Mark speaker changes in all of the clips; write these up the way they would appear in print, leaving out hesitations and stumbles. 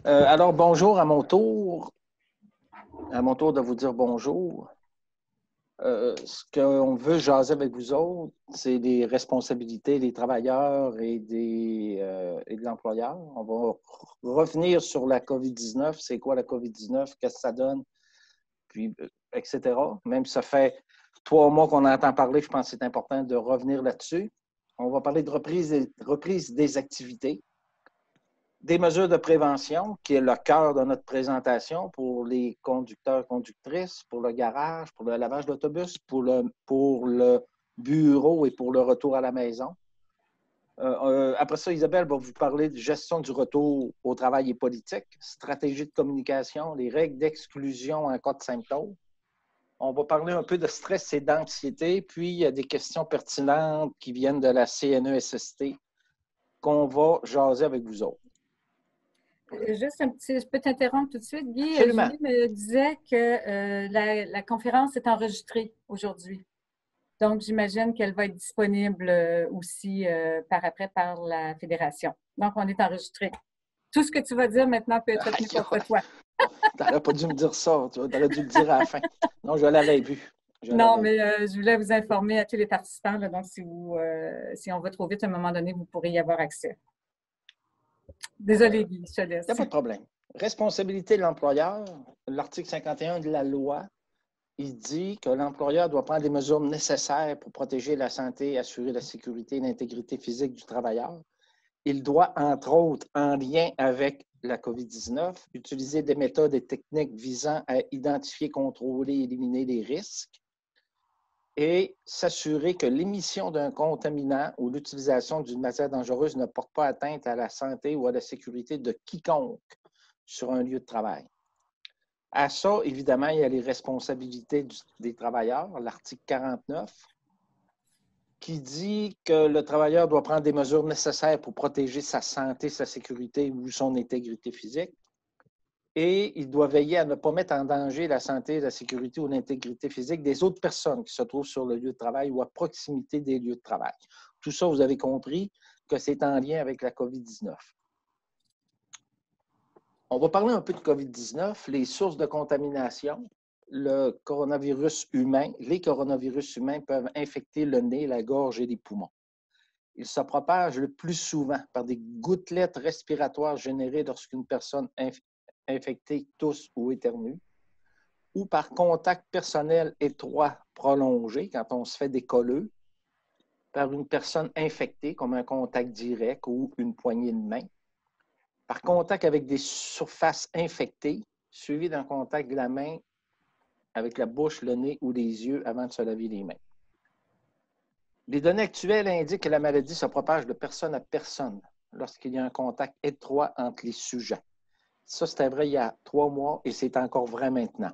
Speaker 1: Alors, bonjour à mon tour. À mon tour de vous dire bonjour. Ce qu'on veut jaser avec vous autres, c'est des responsabilités des travailleurs et de l'employeur. On va revenir sur la COVID-19. C'est quoi la COVID-19? Qu'est-ce que ça donne? Puis, etc. Même si ça fait 3 mois qu'on entend parler, je pense que c'est important de revenir là-dessus. On va parler de reprise des activités. Des mesures de prévention, qui est le cœur de notre présentation pour les conducteurs, conductrices, pour le garage, pour le lavage d'autobus, pour le bureau et pour le retour à la maison. Après ça, Isabelle va vous parler de gestion du retour au travail et politique, stratégie de communication, les règles d'exclusion en cas de symptômes. On va parler un peu de stress et d'anxiété, puis il y a des questions pertinentes qui viennent de la CNESST qu'on va jaser avec vous autres.
Speaker 2: Juste un petit, je peux t'interrompre tout de suite, Guy.
Speaker 1: Absolument.
Speaker 2: Julie me disait que la conférence est enregistrée aujourd'hui. Donc, j'imagine qu'elle va être disponible aussi par après par la Fédération. Donc, on est enregistré. Tout ce que tu vas dire maintenant peut être retenu contre toi.
Speaker 1: Tu n'aurais pas dû me dire ça. Tu aurais dû le dire à la fin. Non, je l'avais vu.
Speaker 2: Non, mais je voulais vous informer à tous les participants. Là, donc, si on va trop vite, à un moment donné, vous pourrez y avoir accès. Désolée, Guy, je te laisse.
Speaker 1: Il n'y a pas de problème. Responsabilité de l'employeur, l'article 51 de la loi, il dit que l'employeur doit prendre les mesures nécessaires pour protéger la santé, assurer la sécurité et l'intégrité physique du travailleur. Il doit, entre autres, en lien avec la COVID-19, utiliser des méthodes et techniques visant à identifier, contrôler et éliminer les risques et s'assurer que l'émission d'un contaminant ou l'utilisation d'une matière dangereuse ne porte pas atteinte à la santé ou à la sécurité de quiconque sur un lieu de travail. À ça, évidemment, il y a les responsabilités des travailleurs, l'article 49, qui dit que le travailleur doit prendre des mesures nécessaires pour protéger sa santé, sa sécurité ou son intégrité physique. Et il doit veiller à ne pas mettre en danger la santé, la sécurité ou l'intégrité physique des autres personnes qui se trouvent sur le lieu de travail ou à proximité des lieux de travail. Tout ça, vous avez compris que c'est en lien avec la COVID-19. On va parler un peu de COVID-19, les sources de contamination. Le coronavirus humain, les coronavirus humains peuvent infecter le nez, la gorge et les poumons. Ils se propagent le plus souvent par des gouttelettes respiratoires générées lorsqu'une personne infectée tousse ou éternue, ou par contact personnel étroit prolongé, quand on se fait des colleux, par une personne infectée, comme un contact direct ou une poignée de main, par contact avec des surfaces infectées, suivi d'un contact de la main avec la bouche, le nez ou les yeux avant de se laver les mains. Les données actuelles indiquent que la maladie se propage de personne à personne lorsqu'il y a un contact étroit entre les sujets. Ça, c'était vrai il y a 3 mois et c'est encore vrai maintenant.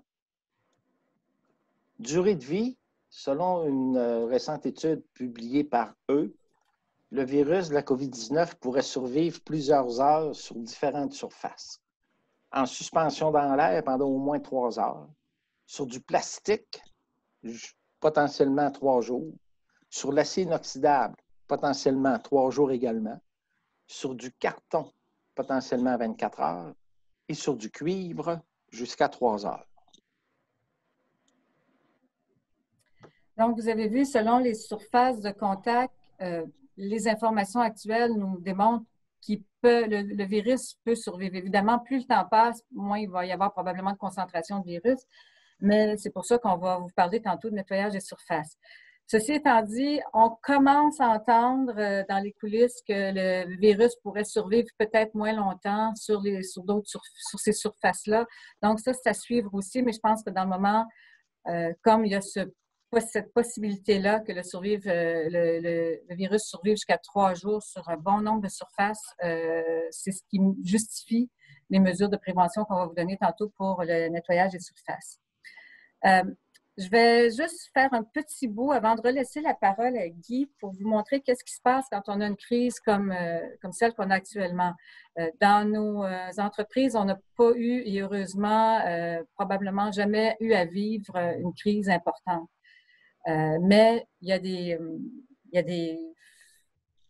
Speaker 1: Durée de vie, selon une récente étude publiée par eux, le virus de la COVID-19 pourrait survivre plusieurs heures sur différentes surfaces. En suspension dans l'air pendant au moins 3 heures, sur du plastique, potentiellement 3 jours, sur l'acier inoxydable, potentiellement 3 jours également, sur du carton, potentiellement 24 heures, et sur du cuivre, jusqu'à 3 heures.
Speaker 2: Donc, vous avez vu, selon les surfaces de contact, les informations actuelles nous démontrent le virus peut survivre. Évidemment, plus le temps passe, moins il va y avoir probablement de concentration de virus, mais c'est pour ça qu'on va vous parler tantôt de nettoyage des surfaces. Ceci étant dit, on commence à entendre dans les coulisses que le virus pourrait survivre peut-être moins longtemps sur ces surfaces-là. Donc ça, c'est à suivre aussi, mais je pense que dans le moment, comme il y a cette possibilité-là que le virus survive jusqu'à 3 jours sur un bon nombre de surfaces, c'est ce qui justifie les mesures de prévention qu'on va vous donner tantôt pour le nettoyage des surfaces. Je vais juste faire un petit bout avant de relaisser la parole à Guy pour vous montrer qu'est-ce qui se passe quand on a une crise comme celle qu'on a actuellement. Dans nos entreprises, on n'a pas eu, et heureusement, probablement jamais eu à vivre une crise importante. Mais il y a des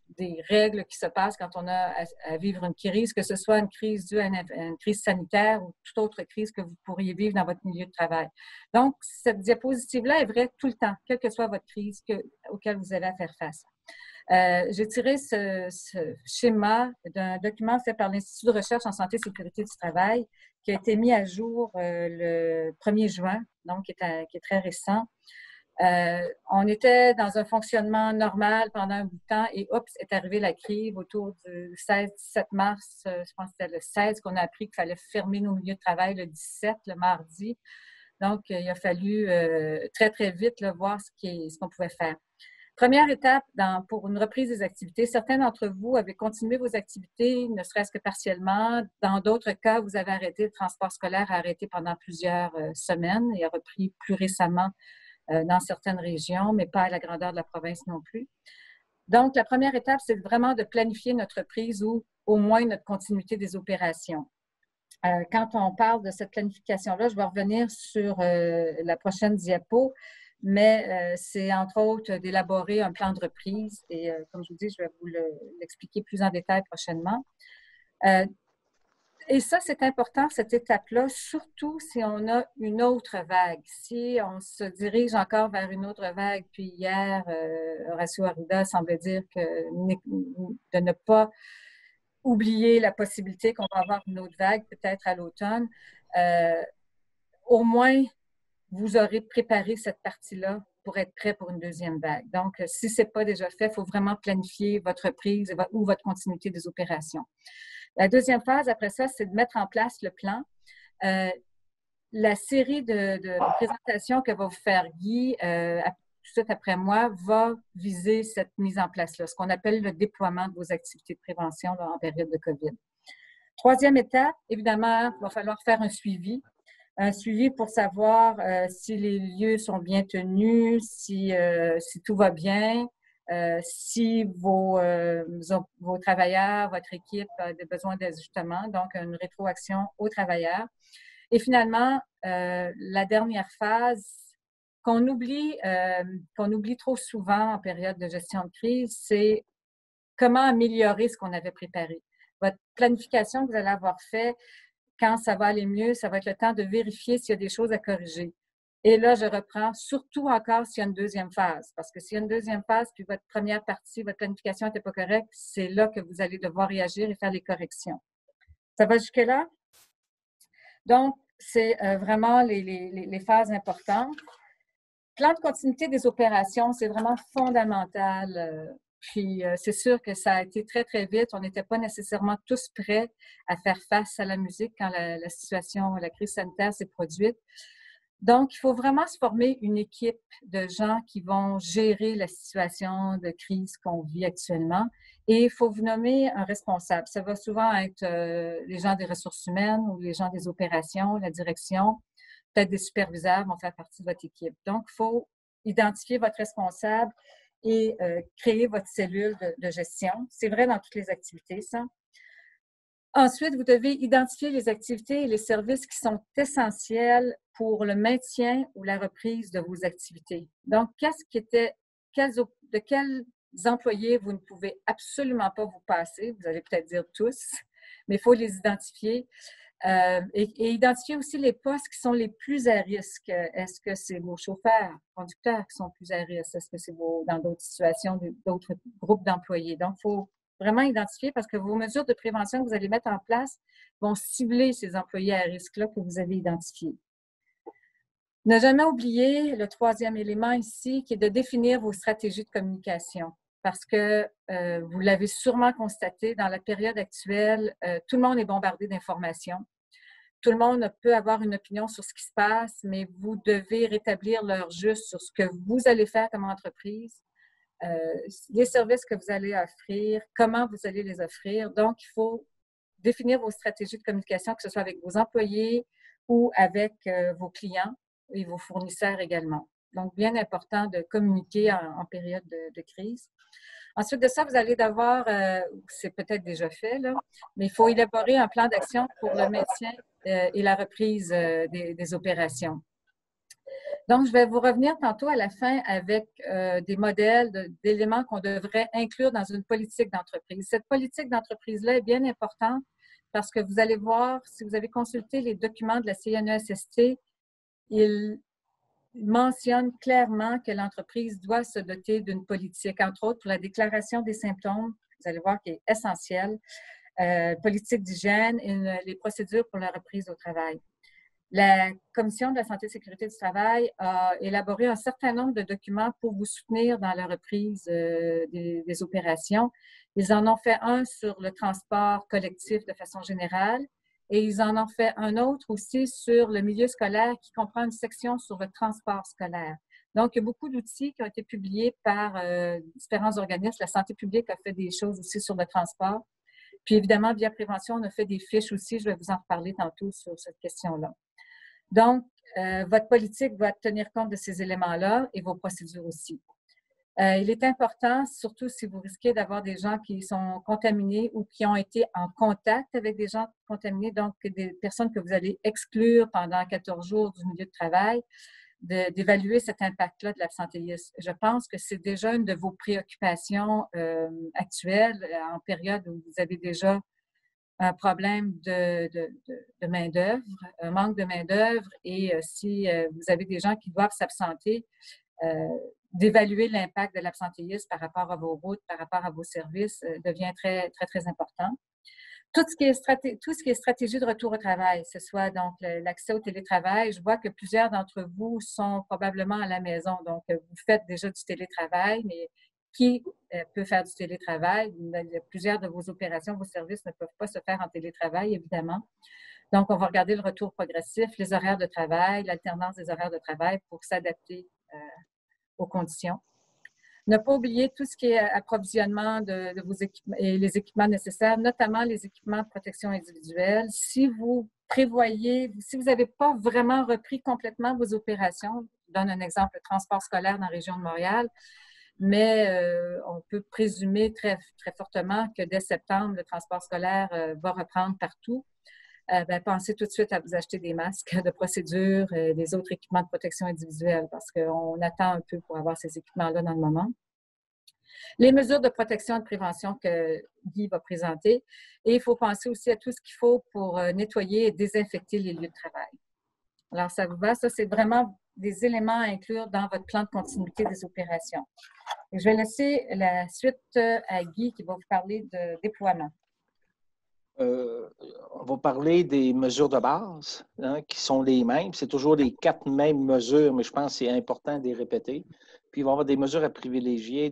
Speaker 2: des règles qui se passent quand on a à vivre une crise, que ce soit une crise due à une crise sanitaire ou toute autre crise que vous pourriez vivre dans votre milieu de travail. Donc, cette diapositive-là est vraie tout le temps, quelle que soit votre crise auquel vous avez à faire face. J'ai tiré ce schéma d'un document fait par l'Institut de recherche en santé et sécurité du travail qui a été mis à jour le 1er juin, donc qui est très récent. On était dans un fonctionnement normal pendant un bout de temps et oups, est arrivée la crise autour du 16-17 mars. Je pense que c'était le 16 qu'on a appris qu'il fallait fermer nos milieux de travail le 17, le mardi. Donc, il a fallu très, très vite là, voir ce qu'on pouvait faire. Première étape pour une reprise des activités. Certains d'entre vous avaient continué vos activités, ne serait-ce que partiellement. Dans d'autres cas, vous avez arrêté le transport scolaire, arrêté pendant plusieurs semaines et a repris plus récemment dans certaines régions, mais pas à la grandeur de la province non plus. Donc, la première étape, c'est vraiment de planifier notre reprise ou au moins notre continuité des opérations. Quand on parle de cette planification-là, je vais revenir sur la prochaine diapo, mais c'est entre autres d'élaborer un plan de reprise et comme je vous dis, je vais vous l'expliquer plus en détail prochainement. Et ça, c'est important, cette étape-là, surtout si on a une autre vague. Si on se dirige encore vers une autre vague, puis hier, Horacio Arruda semblait dire de ne pas oublier la possibilité qu'on va avoir une autre vague, peut-être à l'automne. Au moins, vous aurez préparé cette partie-là pour être prêt pour une deuxième vague. Donc, si ce n'est pas déjà fait, il faut vraiment planifier votre reprise ou votre continuité des opérations. La deuxième phase, après ça, c'est de mettre en place le plan. La série de présentations que va vous faire Guy tout de suite après moi va viser cette mise en place-là, ce qu'on appelle le déploiement de vos activités de prévention là, en période de COVID. Troisième étape, évidemment, il va falloir faire un suivi. Un suivi pour savoir si les lieux sont bien tenus, si tout va bien, si vos travailleurs, votre équipe a des besoins d'ajustement, donc une rétroaction aux travailleurs. Et finalement, la dernière phase qu'on oublie trop souvent en période de gestion de crise, c'est comment améliorer ce qu'on avait préparé. Votre planification que vous allez avoir fait, quand ça va aller mieux, ça va être le temps de vérifier s'il y a des choses à corriger. Et là, je reprends, surtout encore s'il y a une deuxième phase. Parce que s'il y a une deuxième phase, puis votre première partie, votre planification n'était pas correcte, c'est là que vous allez devoir réagir et faire les corrections. Ça va jusque-là? Donc, c'est vraiment les phases importantes. Plan de continuité des opérations, c'est vraiment fondamental. Puis, c'est sûr que ça a été très, très vite. On n'était pas nécessairement tous prêts à faire face à la musique quand la situation, la crise sanitaire s'est produite. Donc, il faut vraiment se former une équipe de gens qui vont gérer la situation de crise qu'on vit actuellement. Et il faut vous nommer un responsable. Ça va souvent être les gens des ressources humaines ou les gens des opérations, la direction, peut-être des superviseurs vont faire partie de votre équipe. Donc, il faut identifier votre responsable et créer votre cellule de gestion. C'est vrai dans toutes les activités, ça. Ensuite, vous devez identifier les activités et les services qui sont essentiels pour le maintien ou la reprise de vos activités. Donc, de quels employés vous ne pouvez absolument pas vous passer? Vous allez peut-être dire tous, mais il faut les identifier. Et identifier aussi les postes qui sont les plus à risque. Est-ce que c'est vos chauffeurs, conducteurs qui sont plus à risque? Est-ce que c'est dans d'autres situations, d'autres groupes d'employés? Donc, il faut vraiment identifier parce que vos mesures de prévention que vous allez mettre en place vont cibler ces employés à risque-là que vous avez identifiés. Ne jamais oublier le troisième élément ici, qui est de définir vos stratégies de communication. Parce que vous l'avez sûrement constaté, dans la période actuelle, tout le monde est bombardé d'informations. Tout le monde peut avoir une opinion sur ce qui se passe, mais vous devez rétablir l'heure juste sur ce que vous allez faire comme entreprise, les services que vous allez offrir, comment vous allez les offrir. Donc, il faut définir vos stratégies de communication, que ce soit avec vos employés ou avec vos clients et vos fournisseurs également. Donc, bien important de communiquer en période de crise. Ensuite de ça, vous allez devoir, c'est peut-être déjà fait, là, mais il faut élaborer un plan d'action pour le maintien et la reprise des opérations. Donc, je vais vous revenir tantôt à la fin avec des modèles d'éléments qu'on devrait inclure dans une politique d'entreprise. Cette politique d'entreprise-là est bien importante parce que vous allez voir, si vous avez consulté les documents de la CNESST, il mentionne clairement que l'entreprise doit se doter d'une politique, entre autres pour la déclaration des symptômes, vous allez voir qui est essentielle, politique d'hygiène et les procédures pour la reprise au travail. La Commission de la santé et sécurité du travail a élaboré un certain nombre de documents pour vous soutenir dans la reprise des opérations. Ils en ont fait un sur le transport collectif de façon générale et ils en ont fait un autre aussi sur le milieu scolaire qui comprend une section sur le transport scolaire. Donc, il y a beaucoup d'outils qui ont été publiés par différents organismes. La santé publique a fait des choses aussi sur le transport. Puis évidemment, via prévention, on a fait des fiches aussi. Je vais vous en reparler tantôt sur cette question-là. Donc, votre politique va tenir compte de ces éléments-là et vos procédures aussi. Il est important, surtout si vous risquez d'avoir des gens qui sont contaminés ou qui ont été en contact avec des gens contaminés, donc des personnes que vous allez exclure pendant 14 jours du milieu de travail, d'évaluer cet impact-là de l'absentéisme. Je pense que c'est déjà une de vos préoccupations actuelles en période où vous avez déjà un problème de main-d'œuvre, un manque de main-d'œuvre et si vous avez des gens qui doivent s'absenter, d'évaluer l'impact de l'absentéisme par rapport à vos routes, par rapport à vos services, devient très, très, très important. Tout ce qui est stratégie de retour au travail, ce soit donc l'accès au télétravail, je vois que plusieurs d'entre vous sont probablement à la maison, donc vous faites déjà du télétravail, mais qui peut faire du télétravail? Plusieurs de vos opérations, vos services ne peuvent pas se faire en télétravail, évidemment. Donc, on va regarder le retour progressif, les horaires de travail, l'alternance des horaires de travail pour s'adapter aux conditions. Ne pas oublier tout ce qui est approvisionnement de vos équipements et les équipements nécessaires, notamment les équipements de protection individuelle. Si vous prévoyez, si vous n'avez pas vraiment repris complètement vos opérations, je donne un exemple, le transport scolaire dans la région de Montréal, mais on peut présumer très, très fortement que dès septembre, le transport scolaire va reprendre partout. Pensez tout de suite à vous acheter des masques de procédure, des autres équipements de protection individuelle parce qu'on attend un peu pour avoir ces équipements-là dans le moment. Les mesures de protection et de prévention que Guy va présenter. Et il faut penser aussi à tout ce qu'il faut pour nettoyer et désinfecter les lieux de travail. Alors, ça vous va? Ça, c'est vraiment des éléments à inclure dans votre plan de continuité des opérations. Et je vais laisser la suite à Guy qui va vous parler de déploiement.
Speaker 1: On va parler des mesures de base qui sont les mêmes. C'est toujours les 4 mêmes mesures, mais je pense que c'est important de les répéter. Puis il va y avoir des mesures à privilégier.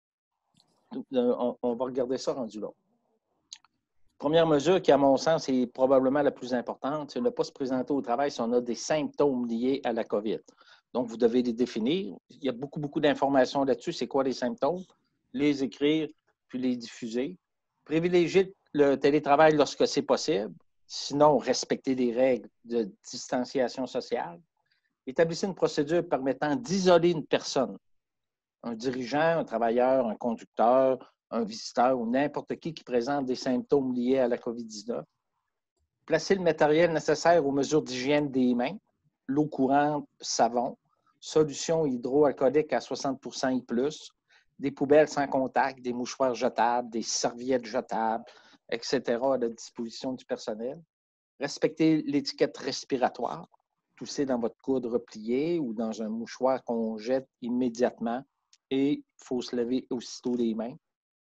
Speaker 1: On va regarder ça rendu là. Première mesure qui, à mon sens, est probablement la plus importante, c'est de ne pas se présenter au travail si on a des symptômes liés à la COVID. Donc, vous devez les définir. Il y a beaucoup d'informations là-dessus. C'est quoi les symptômes? Les écrire, puis les diffuser. Privilégier le télétravail lorsque c'est possible. Sinon, respecter des règles de distanciation sociale. Établissez une procédure permettant d'isoler une personne. Un dirigeant, un travailleur, un conducteur, un visiteur ou n'importe qui présente des symptômes liés à la COVID-19. Placer le matériel nécessaire aux mesures d'hygiène des mains, l'eau courante, savon, solutions hydroalcooliques à 60 % et plus, des poubelles sans contact, des mouchoirs jetables, des serviettes jetables, etc. à la disposition du personnel. Respecter l'étiquette respiratoire, tousser dans votre coude replié ou dans un mouchoir qu'on jette immédiatement et il faut se laver aussitôt les mains.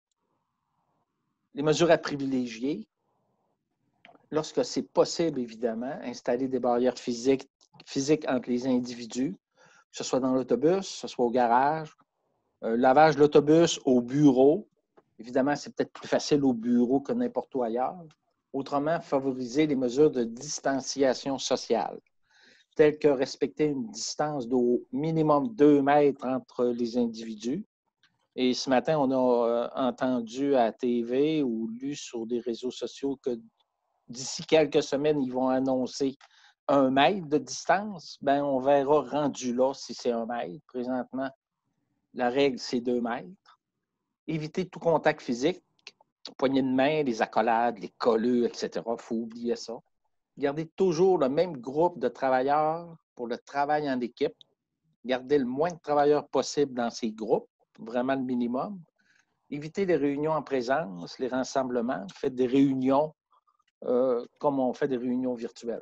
Speaker 1: Les mesures à privilégier, lorsque c'est possible, évidemment, installer des barrières physiques entre les individus, que ce soit dans l'autobus, que ce soit au garage, lavage de l'autobus au bureau. Évidemment, c'est peut-être plus facile au bureau que n'importe où ailleurs. Autrement, favoriser les mesures de distanciation sociale, telles que respecter une distance d'au minimum 2 mètres entre les individus. Et ce matin, on a entendu à la TV ou lu sur des réseaux sociaux que d'ici quelques semaines, ils vont annoncer 1 mètre de distance. Bien, on verra rendu là si c'est 1 mètre. Présentement, la règle, c'est 2 mètres. Éviter tout contact physique, poignée de main, les accolades, les colleux, etc. Il faut oublier ça. Gardez toujours le même groupe de travailleurs pour le travail en équipe. garder le moins de travailleurs possible dans ces groupes, vraiment le minimum. Éviter les réunions en présence, les rassemblements. Faites des réunions comme on fait des réunions virtuelles.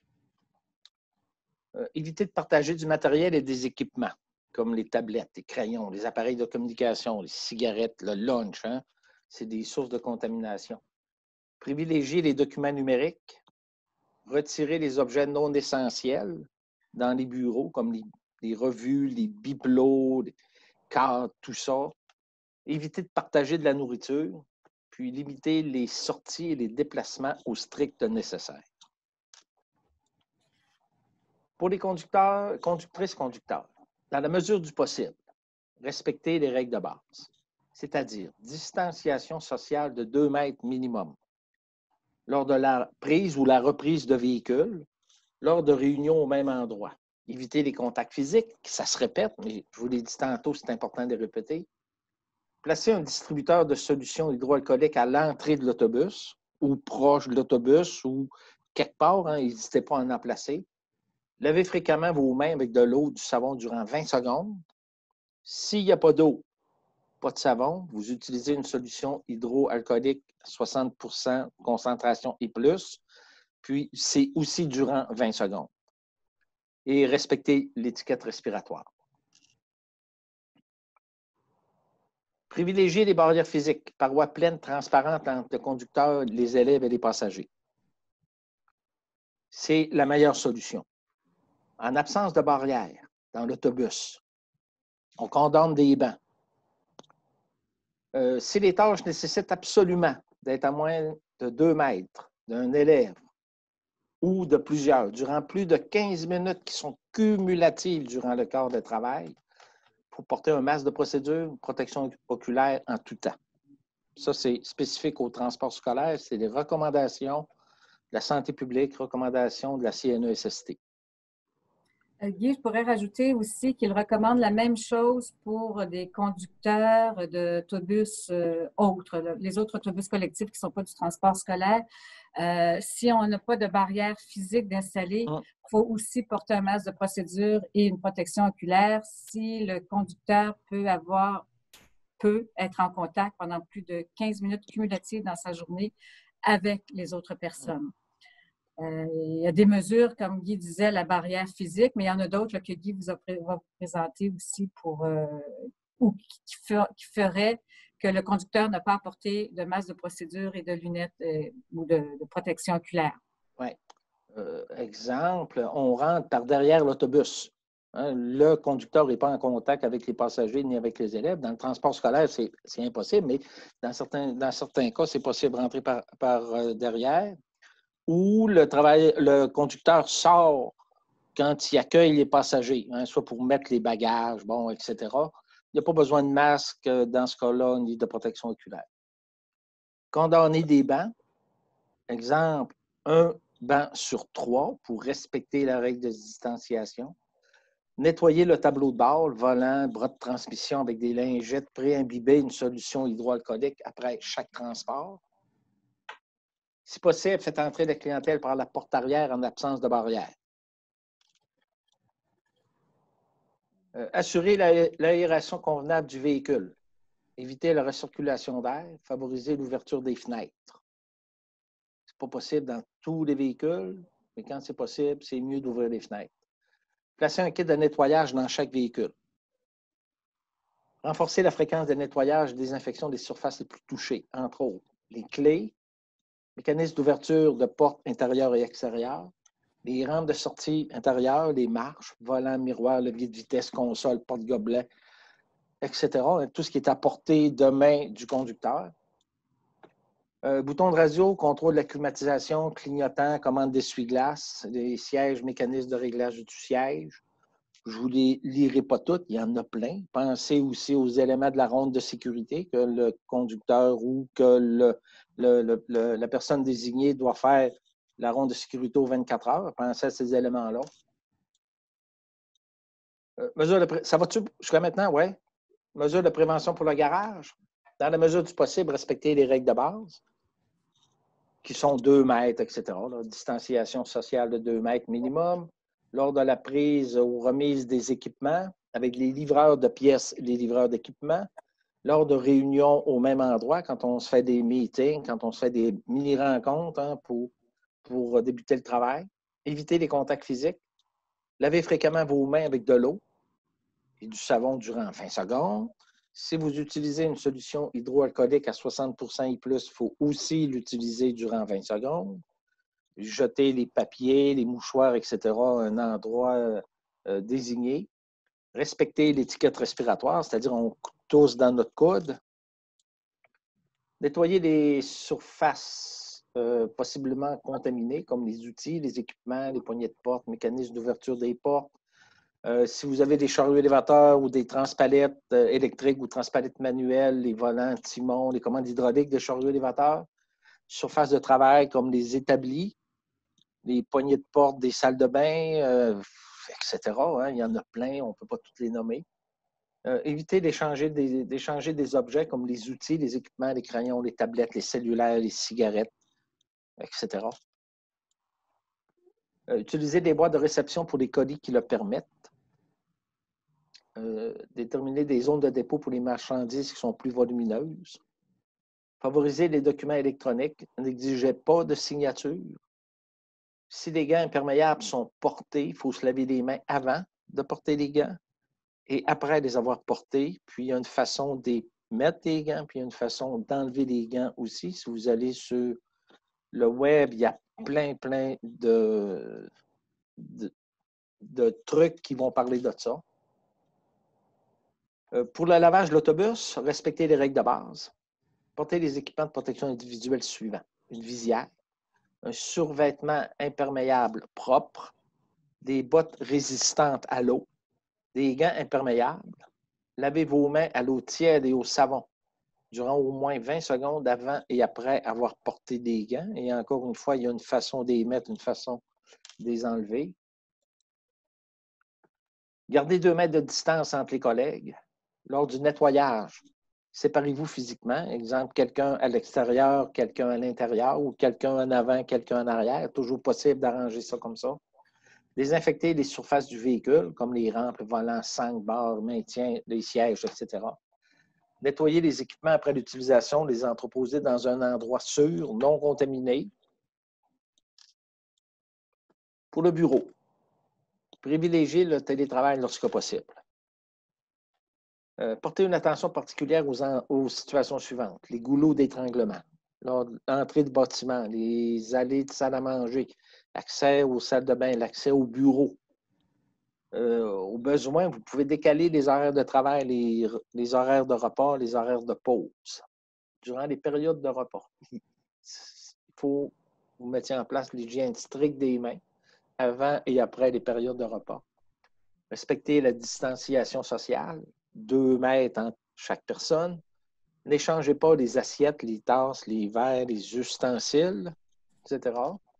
Speaker 1: Éviter de partager du matériel et des équipements, comme les tablettes, les crayons, les appareils de communication, les cigarettes, le lunch. Hein? C'est des sources de contamination. Privilégier les documents numériques. Retirer les objets non essentiels dans les bureaux, comme les revues, les bibelots, les cadres, tout ça. Éviter de partager de la nourriture, puis limiter les sorties et les déplacements au strict nécessaire. Pour les conducteurs, conductrices, conducteurs, dans la mesure du possible, respecter les règles de base, c'est-à-dire distanciation sociale de 2 mètres minimum lors de la prise ou la reprise de véhicules, lors de réunions au même endroit. Éviter les contacts physiques, ça se répète, mais je vous l'ai dit tantôt, c'est important de les répéter. Placer un distributeur de solutions hydroalcooliques à l'entrée de l'autobus ou proche de l'autobus ou quelque part, hein, n'hésitez pas à en placer. Lavez fréquemment vos mains avec de l'eau, du savon durant 20 secondes. S'il n'y a pas d'eau, pas de savon, vous utilisez une solution hydroalcoolique 60% concentration et plus, puis c'est aussi durant 20 secondes. Et respectez l'étiquette respiratoire. Privilégier les barrières physiques, parois pleines, transparentes entre le conducteur, les élèves et les passagers. C'est la meilleure solution. En absence de barrières dans l'autobus, on condamne des bancs. Si les tâches nécessitent absolument d'être à moins de 2 mètres d'un élève ou de plusieurs, durant plus de 15 minutes qui sont cumulatives durant le quart de travail, il faut porter un masque de procédure, une protection oculaire en tout temps. Ça, c'est spécifique au transport scolaire. C'est des recommandations de la santé publique, recommandations de la CNESST.
Speaker 2: Guy, je pourrais rajouter aussi qu'il recommande la même chose pour des conducteurs d'autobus autres, les autres autobus collectifs qui ne sont pas du transport scolaire. Si on n'a pas de barrière physique d'installer, il faut aussi porter un masque de procédure et une protection oculaire si le conducteur peut être en contact pendant plus de 15 minutes cumulatives dans sa journée avec les autres personnes. Il y a des mesures, comme Guy disait, la barrière physique, mais il y en a d'autres que Guy va vous présenter aussi qui ferait que le conducteur n'a pas apporté de masque de procédure et de lunettes ou de protection oculaire.
Speaker 1: Oui. Exemple, on rentre par derrière l'autobus. Hein, le conducteur n'est pas en contact avec les passagers ni avec les élèves. Dans le transport scolaire, c'est impossible, mais dans certains cas, c'est possible de rentrer par derrière. Ou le conducteur sort quand il accueille les passagers, hein, soit pour mettre les bagages, bon, etc. Il n'y a pas besoin de masque dans ce cas-là, ni de protection oculaire. Condamner des bancs, exemple, un banc sur 3 pour respecter la règle de distanciation. Nettoyer le tableau de bord, le volant, le bras de transmission avec des lingettes pré-imbibées, une solution hydroalcoolique après chaque transport. Si possible, faites entrer la clientèle par la porte arrière en absence de barrière. Assurer l'aération convenable du véhicule. Éviter la recirculation d'air. Favoriser l'ouverture des fenêtres. Ce n'est pas possible dans tous les véhicules, mais quand c'est possible, c'est mieux d'ouvrir les fenêtres. Placer un kit de nettoyage dans chaque véhicule. Renforcer la fréquence de nettoyage et désinfection des surfaces les plus touchées, entre autres les clés, mécanismes d'ouverture de portes intérieures et extérieures, les rampes de sortie intérieures, les marches, volants, miroirs, levier de vitesse, console, porte-gobelet, etc. Tout ce qui est à portée de main du conducteur. Bouton de radio, contrôle de la climatisation, clignotant, commande d'essuie-glace, les sièges, mécanismes de réglage du siège. Je ne vous les lirai pas toutes, il y en a plein. Pensez aussi aux éléments de la ronde de sécurité que le conducteur ou que la personne désignée doit faire la ronde de sécurité aux 24 heures. Pensez à ces éléments-là. Ça va-tu jusqu'à maintenant? Oui. Mesures de prévention pour le garage. Dans la mesure du possible, respecter les règles de base, qui sont 2 mètres, etc. Là, distanciation sociale de 2 mètres minimum. lors de la prise ou remise des équipements avec les livreurs de pièces et les livreurs d'équipements, lors de réunions au même endroit, quand on se fait des meetings, quand on se fait des mini-rencontres hein, pour débuter le travail. Évitez les contacts physiques. Lavez fréquemment vos mains avec de l'eau et du savon durant 20 secondes. Si vous utilisez une solution hydroalcoolique à 60 % et plus, il faut aussi l'utiliser durant 20 secondes. Jetez les papiers, les mouchoirs, etc. à un endroit désigné. Respectez l'étiquette respiratoire, c'est-à-dire on tousse dans notre coude. Nettoyer les surfaces possiblement contaminées, comme les outils, les équipements, les poignées de porte, mécanismes d'ouverture des portes. Si vous avez des chariots élévateurs ou des transpalettes électriques ou transpalettes manuelles, les volants, timons, les commandes hydrauliques des chariots élévateurs, surfaces de travail comme les établis, les poignées de porte des salles de bain, etc. Hein, il y en a plein, on ne peut pas toutes les nommer. Évitez d'échanger des objets comme les outils, les équipements, les crayons, les tablettes, les cellulaires, les cigarettes, etc. Utilisez des boîtes de réception pour les colis qui le permettent. Déterminer des zones de dépôt pour les marchandises qui sont plus volumineuses. Favoriser les documents électroniques. N'exigez pas de signature. Si les gants imperméables sont portés, il faut se laver les mains avant de porter les gants et après les avoir portés. Puis, il y a une façon de mettre les gants, puis il y a une façon d'enlever les gants aussi. Si vous allez sur le web, il y a plein de trucs qui vont parler de ça. Pour le lavage de l'autobus, respectez les règles de base. Portez les équipements de protection individuelle suivants. Une visière, un survêtement imperméable propre, des bottes résistantes à l'eau, des gants imperméables. Lavez vos mains à l'eau tiède et au savon durant au moins 20 secondes avant et après avoir porté des gants. Et encore une fois, il y a une façon de les mettre, une façon de les enlever. Gardez 2 mètres de distance entre les collègues. Lors du nettoyage, séparez-vous physiquement. Exemple, quelqu'un à l'extérieur, quelqu'un à l'intérieur ou quelqu'un en avant, quelqu'un en arrière. Toujours possible d'arranger ça comme ça. Désinfecter les surfaces du véhicule, comme les rampes, le volant, sangle, barres, maintien, les sièges, etc. Nettoyer les équipements après l'utilisation, les entreposer dans un endroit sûr, non contaminé. Pour le bureau, privilégier le télétravail lorsque possible. Porter une attention particulière aux situations suivantes. Les goulots d'étranglement, l'entrée de bâtiment, les allées de salle à manger, l'accès aux salles de bain, l'accès au bureau. Au besoin, vous pouvez décaler les horaires de travail, les horaires de repas, les horaires de pause durant les périodes de repas. Il faut que vous mettiez en place l'hygiène stricte des mains avant et après les périodes de repas. Respectez la distanciation sociale, 2 mètres entre chaque personne. N'échangez pas les assiettes, les tasses, les verres, les ustensiles, etc.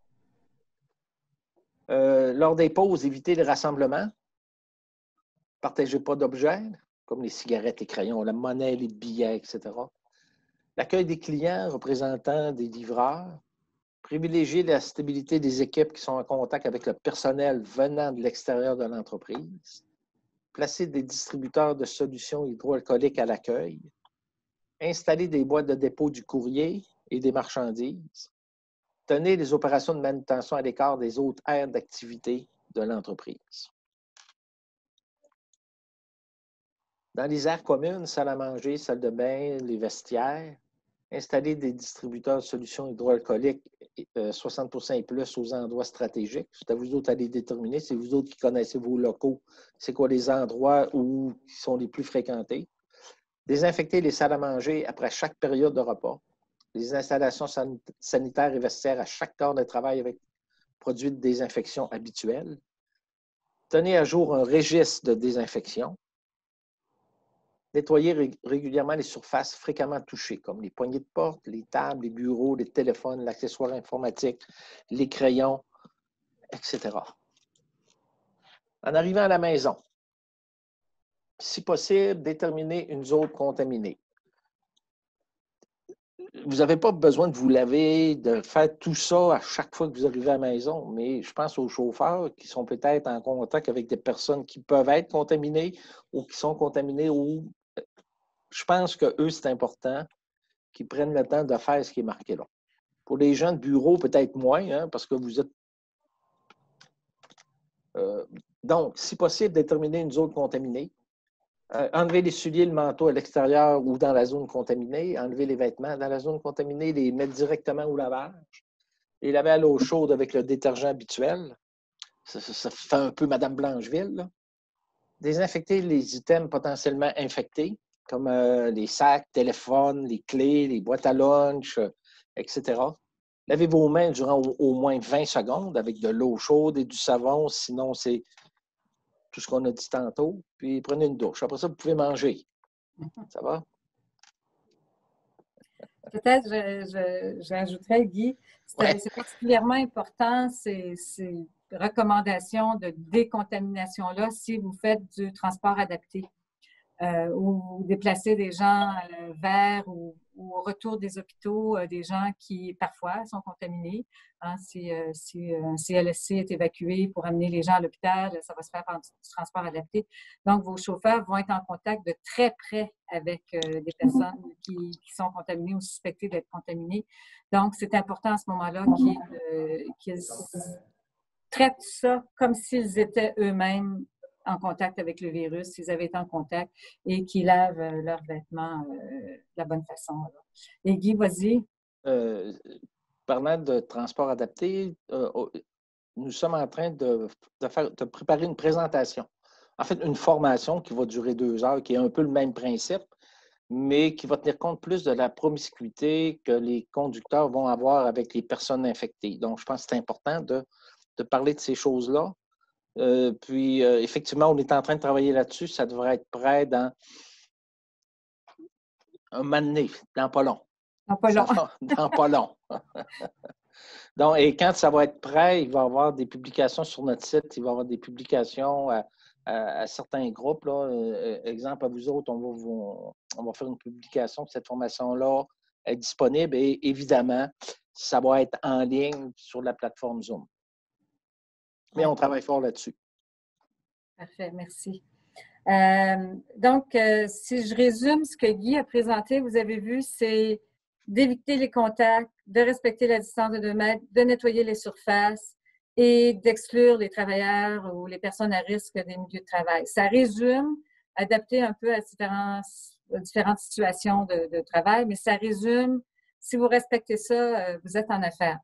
Speaker 1: Lors des pauses, évitez les rassemblements. Partagez pas d'objets, comme les cigarettes, les crayons, la monnaie, les billets, etc. L'accueil des clients représentant des livreurs. Privilégier la stabilité des équipes qui sont en contact avec le personnel venant de l'extérieur de l'entreprise. Placer des distributeurs de solutions hydroalcooliques à l'accueil. Installer des boîtes de dépôt du courrier et des marchandises. Tenir les opérations de manutention à l'écart des autres aires d'activité de l'entreprise. Dans les aires communes, salle à manger, salle de bain, les vestiaires, installer des distributeurs de solutions hydroalcooliques 60 % et plus aux endroits stratégiques. C'est à vous autres à les déterminer. C'est vous autres qui connaissez vos locaux. C'est quoi les endroits qui sont les plus fréquentés. Désinfecter les salles à manger après chaque période de repas. Les installations sanitaires et vestiaires à chaque corps de travail avec produits de désinfection habituels. Tenez à jour un registre de désinfection. Nettoyer régulièrement les surfaces fréquemment touchées, comme les poignées de porte, les tables, les bureaux, les téléphones, l'accessoire informatique, les crayons, etc. En arrivant à la maison, si possible, déterminer une zone contaminée. vous n'avez pas besoin de vous laver, de faire tout ça à chaque fois que vous arrivez à la maison, mais je pense aux chauffeurs qui sont peut-être en contact avec des personnes qui peuvent être contaminées ou qui sont contaminées ou je pense que eux, c'est important qu'ils prennent le temps de faire ce qui est marqué là. Pour les gens de bureau, peut-être moins, hein, parce que vous êtes. Donc, si possible, déterminer une zone contaminée. Enlever les souliers, le manteau à l'extérieur ou dans la zone contaminée. Enlever les vêtements dans la zone contaminée, les mettre directement au lavage. Les laver à l'eau chaude avec le détergent habituel. Ça fait un peu Madame Blancheville, là. Désinfecter les items potentiellement infectés, comme les sacs, téléphones, les clés, les boîtes à lunch, etc. Lavez vos mains durant au moins 20 secondes avec de l'eau chaude et du savon, sinon c'est tout ce qu'on a dit tantôt. Puis prenez une douche. Après ça, vous pouvez manger. Ça va?
Speaker 2: Peut-être, j'ajouterais, Guy,
Speaker 1: Ouais.
Speaker 2: c'est particulièrement important, ces recommandations de décontamination-là, si vous faites du transport adapté. Ou déplacer des gens vers ou au retour des hôpitaux, des gens qui parfois sont contaminés. Hein, si un CLSC est évacué pour amener les gens à l'hôpital, ça va se faire par du transport adapté. Donc, vos chauffeurs vont être en contact de très près avec des personnes qui sont contaminées ou suspectées d'être contaminées. Donc, c'est important à ce moment-là qu'ils traitent ça comme s'ils étaient eux-mêmes en contact avec le virus, s'ils avaient été en contact, et qui lavent leurs vêtements de la bonne façon. Alors. Et Guy, vas-y.
Speaker 1: Parlant de transport adapté, nous sommes en train de préparer une présentation. En fait, une formation qui va durer 2 heures, qui est un peu le même principe, mais qui va tenir compte plus de la promiscuité que les conducteurs vont avoir avec les personnes infectées. Donc, je pense que c'est important de parler de ces choses-là. Puis, effectivement, on est en train de travailler là-dessus. Ça devrait être prêt dans un moment donné, dans pas long.
Speaker 2: Non, pas long.
Speaker 1: Dans pas long. Donc, et quand ça va être prêt, il va y avoir des publications sur notre site, il va y avoir des publications à certains groupes. Là. Exemple, à vous autres, on va faire une publication de cette formation-là est disponible et évidemment, ça va être en ligne sur la plateforme Zoom. Mais on travaille fort là-dessus.
Speaker 2: Parfait, merci. Donc, si je résume ce que Guy a présenté, vous avez vu, c'est d'éviter les contacts, de respecter la distance de 2 mètres, de nettoyer les surfaces et d'exclure les travailleurs ou les personnes à risque des milieux de travail. Ça résume, adapté un peu à différentes situations de travail, mais ça résume, si vous respectez ça, vous êtes en affaires.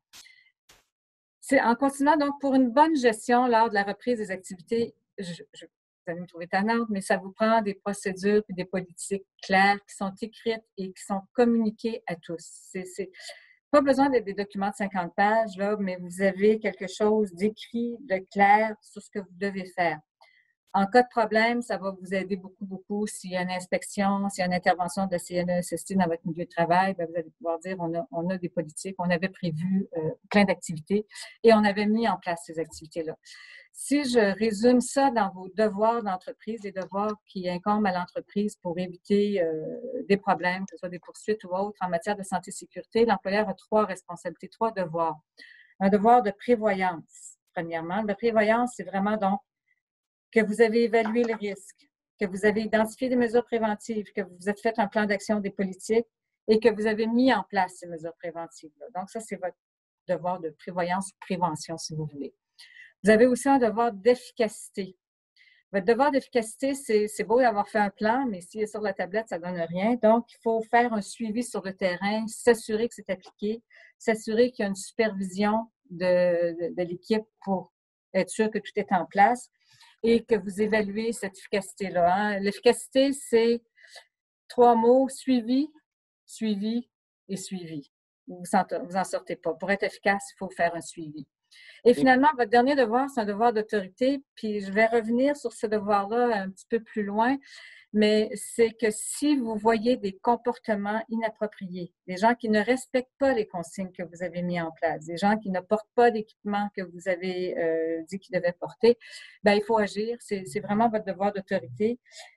Speaker 2: C'est en continuant, donc, pour une bonne gestion lors de la reprise des activités, vous allez me trouver tannante, mais ça vous prend des procédures et des politiques claires qui sont écrites et qui sont communiquées à tous. C'est pas besoin d'être des documents de 50 pages, là, mais vous avez quelque chose d'écrit, de clair sur ce que vous devez faire. En cas de problème, ça va vous aider beaucoup, beaucoup. S'il y a une inspection, s'il y a une intervention de la CNESST dans votre milieu de travail, bien, vous allez pouvoir dire on a des politiques, on avait prévu plein d'activités et on avait mis en place ces activités-là. Si je résume ça dans vos devoirs d'entreprise, les devoirs qui incombent à l'entreprise pour éviter des problèmes, que ce soit des poursuites ou autres, en matière de santé et sécurité, l'employeur a 3 responsabilités, 3 devoirs. Un devoir de prévoyance, premièrement. La prévoyance, c'est vraiment donc que vous avez évalué les risques, que vous avez identifié des mesures préventives, que vous avez fait un plan d'action des politiques et que vous avez mis en place ces mesures préventives-là. Donc, ça, c'est votre devoir de prévoyance ou prévention, si vous voulez. Vous avez aussi un devoir d'efficacité. Votre devoir d'efficacité, c'est beau d'avoir fait un plan, mais s'il est sur la tablette, ça ne donne rien. Donc, il faut faire un suivi sur le terrain, s'assurer que c'est appliqué, s'assurer qu'il y a une supervision de l'équipe pour être sûr que tout est en place et que vous évaluez cette efficacité-là. Hein. L'efficacité, c'est 3 mots, suivi, suivi et suivi. Vous en sortez pas. Pour être efficace, il faut faire un suivi. Et finalement, votre dernier devoir, c'est un devoir d'autorité. Puis je vais revenir sur ce devoir-là un petit peu plus loin. Mais c'est que si vous voyez des comportements inappropriés, des gens qui ne respectent pas les consignes que vous avez mis en place, des gens qui ne portent pas d'équipement que vous avez dit qu'ils devaient porter, bien, il faut agir. C'est vraiment votre devoir d'autorité.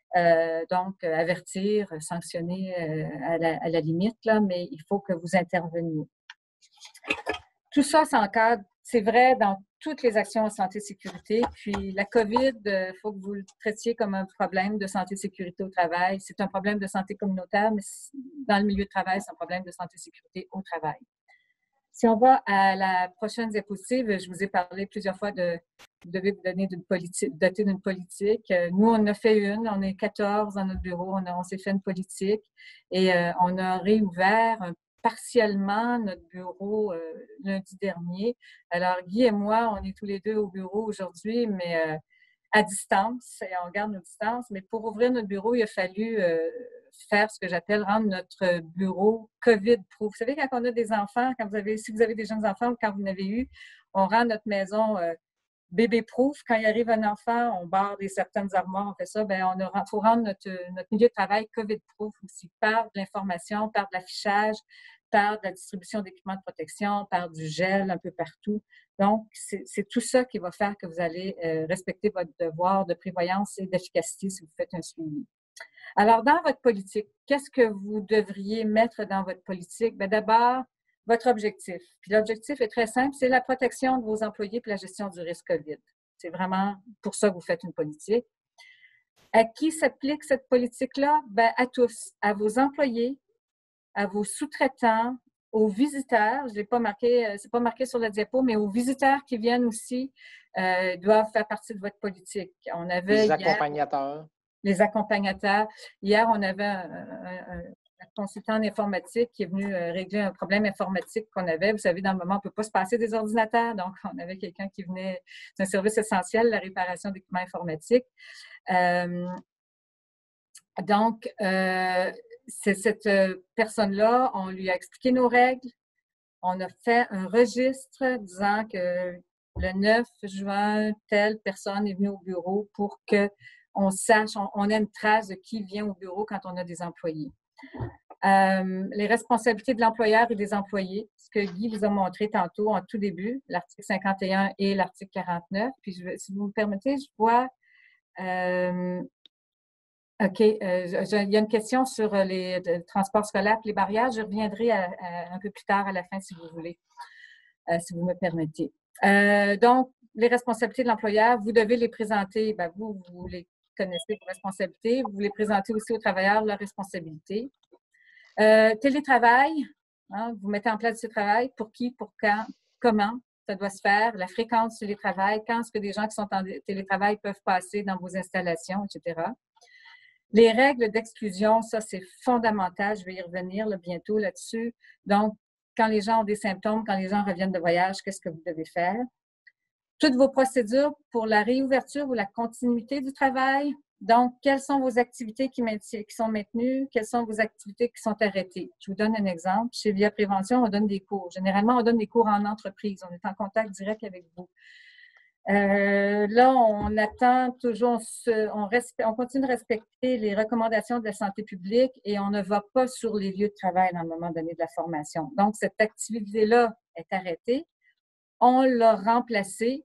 Speaker 2: Donc, avertir, sanctionner à la limite, là, mais il faut que vous interveniez. Tout ça s'encadre, c'est vrai, dans toutes les actions en santé-sécurité. Puis la COVID, il faut que vous le traitiez comme un problème de santé-sécurité au travail. C'est un problème de santé communautaire, mais dans le milieu de travail, c'est un problème de santé-sécurité au travail. Si on va à la prochaine diapositive, je vous ai parlé plusieurs fois de vous devez vous donner doter d'une politique. Nous, on en a fait une. On est 14 dans notre bureau. On s'est fait une politique et on a réouvert partiellement notre bureau lundi dernier. Alors, Guy et moi, on est tous les deux au bureau aujourd'hui, mais à distance, et on garde nos distances. Mais pour ouvrir notre bureau, il a fallu faire ce que j'appelle rendre notre bureau COVID-proof. Vous savez, quand on a des enfants, si vous avez des jeunes enfants ou quand vous en avez eu, on rend notre maison bébé-proof. Quand il arrive un enfant, on barre certaines armoires, on fait ça. Bien, il faut rendre notre milieu de travail COVID-proof aussi, par de l'information, par de l'affichage, par de la distribution d'équipements de protection, par du gel un peu partout. Donc, c'est tout ça qui va faire que vous allez respecter votre devoir de prévoyance et d'efficacité si vous faites un suivi. Alors, dans votre politique, qu'est-ce que vous devriez mettre dans votre politique? Bien, d'abord, votre objectif. Puis l'objectif est très simple, c'est la protection de vos employés et la gestion du risque COVID. C'est vraiment pour ça que vous faites une politique. À qui s'applique cette politique-là? Bien, à tous, à vos employés, à vos sous-traitants, aux visiteurs. Je ne l'ai pas marqué, c'est pas marqué sur la diapo, mais aux visiteurs qui viennent aussi doivent faire partie de votre politique. On avait
Speaker 1: les accompagnateurs.
Speaker 2: Les accompagnateurs. Hier, on avait un consultant en informatique qui est venu régler un problème informatique qu'on avait. Vous savez, dans le moment, on ne peut pas se passer des ordinateurs. Donc, on avait quelqu'un qui venait d'un service essentiel, la réparation d'équipements informatiques. Donc, cette personne-là, on lui a expliqué nos règles. On a fait un registre disant que le 9 juin, telle personne est venue au bureau pour qu'on sache, on a une trace de qui vient au bureau quand on a des employés. Les responsabilités de l'employeur et des employés, ce que Guy vous a montré tantôt en tout début, l'article 51 et l'article 49. Puis, si vous me permettez, je vois... OK. Il y a une question sur les transports scolaires et les barrières. Je reviendrai un peu plus tard à la fin, si vous voulez, si vous me permettez. Donc, les responsabilités de l'employeur, vous devez les présenter. Bien, vous les connaissez, vos responsabilités. Vous les présentez aussi aux travailleurs, leurs responsabilités. Télétravail, hein, vous mettez en place du télétravail. Pour qui, pour quand, comment ça doit se faire, la fréquence du télétravail, quand est-ce que des gens qui sont en télétravail peuvent passer dans vos installations, etc. Les règles d'exclusion, ça, c'est fondamental. Je vais y revenir bientôt là-dessus. Donc, quand les gens ont des symptômes, quand les gens reviennent de voyage, qu'est-ce que vous devez faire? Toutes vos procédures pour la réouverture ou la continuité du travail. Donc, quelles sont vos activités qui sont maintenues? Quelles sont vos activités qui sont arrêtées? Je vous donne un exemple. Chez Via Prévention, on donne des cours. Généralement, on donne des cours en entreprise. On est en contact direct avec vous. Là, on attend toujours, on continue de respecter les recommandations de la santé publique et on ne va pas sur les lieux de travail dans le moment donné de la formation. Donc, cette activité-là est arrêtée. On l'a remplacée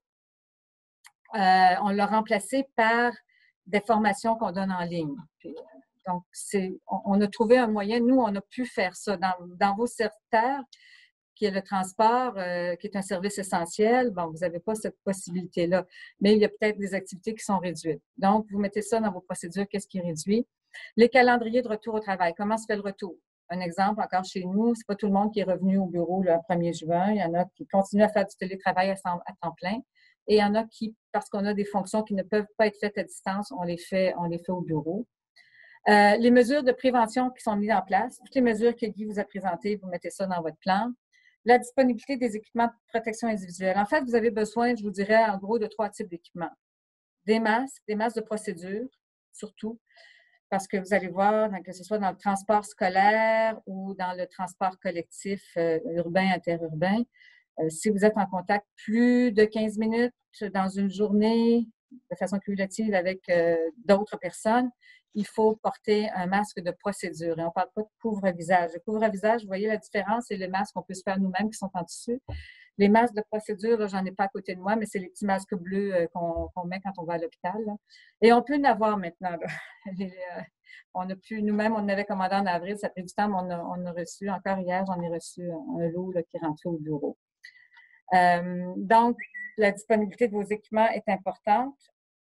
Speaker 2: par des formations qu'on donne en ligne. Puis, donc, on a trouvé un moyen, nous, on a pu faire ça dans vos secteurs, qui est le transport, qui est un service essentiel. Bon, vous n'avez pas cette possibilité-là, mais il y a peut-être des activités qui sont réduites. Donc, vous mettez ça dans vos procédures, qu'est-ce qui est réduit? Les calendriers de retour au travail. Comment se fait le retour? Un exemple, encore chez nous, c'est pas tout le monde qui est revenu au bureau le 1er juin. Il y en a qui continuent à faire du télétravail à temps plein. Et il y en a qui, parce qu'on a des fonctions qui ne peuvent pas être faites à distance, on les fait au bureau. Les mesures de prévention qui sont mises en place, toutes les mesures que Guy vous a présentées, vous mettez ça dans votre plan. La disponibilité des équipements de protection individuelle. En fait, vous avez besoin, je vous dirais, en gros, de 3 types d'équipements. Des masques de procédure, surtout, parce que vous allez voir, que ce soit dans le transport scolaire ou dans le transport collectif urbain, interurbain, si vous êtes en contact plus de 15 minutes dans une journée, de façon cumulative avec d'autres personnes, il faut porter un masque de procédure. Et on ne parle pas de couvre-visage. Le couvre-visage, vous voyez la différence, c'est les masques qu'on peut se faire nous-mêmes qui sont en tissu. Les masques de procédure, j'en ai pas à côté de moi, mais c'est les petits masques bleus qu'on met quand on va à l'hôpital. Et on peut en avoir maintenant. Là. On a pu, nous-mêmes, on en avait commandé en avril, ça fait du temps, mais on a reçu, encore hier, j'en ai reçu un lot là, qui est rentré au bureau. Donc, la disponibilité de vos équipements est importante.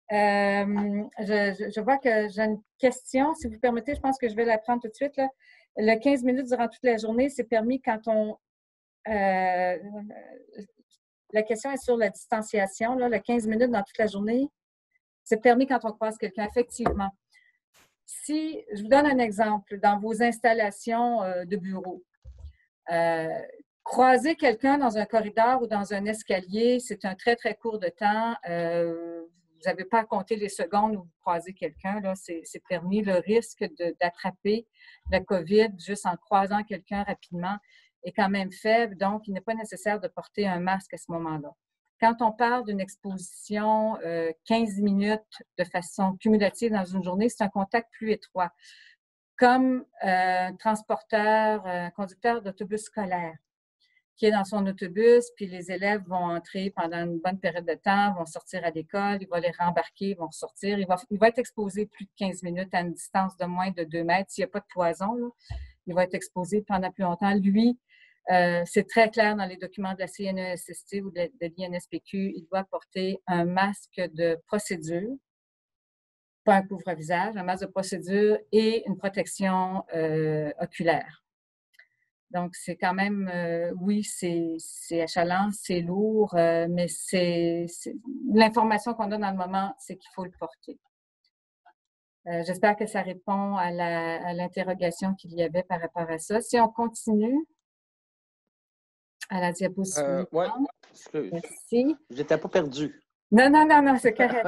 Speaker 2: Je vois que j'ai une question. Si vous permettez, je pense que je vais la prendre tout de suite. Là. Le 15 minutes durant toute la journée, c'est permis quand on... la question est sur la distanciation. Là, le 15 minutes dans toute la journée, c'est permis quand on croise quelqu'un, effectivement. Si, je vous donne un exemple, dans vos installations de bureau, croiser quelqu'un dans un corridor ou dans un escalier, c'est un très, très court de temps. Vous n'avez pas à compter les secondes où vous croisez quelqu'un. C'est permis. Le risque d'attraper la COVID juste en croisant quelqu'un rapidement est quand même faible. Donc, il n'est pas nécessaire de porter un masque à ce moment-là. Quand on parle d'une exposition 15 minutes de façon cumulative dans une journée, c'est un contact plus étroit. Comme un transporteur, un conducteur d'autobus scolaire qui est dans son autobus, puis les élèves vont entrer pendant une bonne période de temps, vont sortir à l'école, il va les rembarquer, vont sortir. Il va être exposé plus de 15 minutes à une distance de moins de 2 mètres. S'il n'y a pas de poison, là, il va être exposé pendant plus longtemps. Lui, c'est très clair dans les documents de la CNESST ou de l'INSPQ, il doit porter un masque de procédure, pas un couvre-visage, un masque de procédure et une protection oculaire. Donc, c'est quand même, oui, c'est achalant, c'est lourd, mais l'information qu'on a dans le moment, c'est qu'il faut le porter. J'espère que ça répond à l'interrogation qu'il y avait par rapport à ça. Si on continue à la diapositive.
Speaker 1: Oui,
Speaker 2: merci.
Speaker 1: Je n'étais pas perdu.
Speaker 2: Non, c'est correct.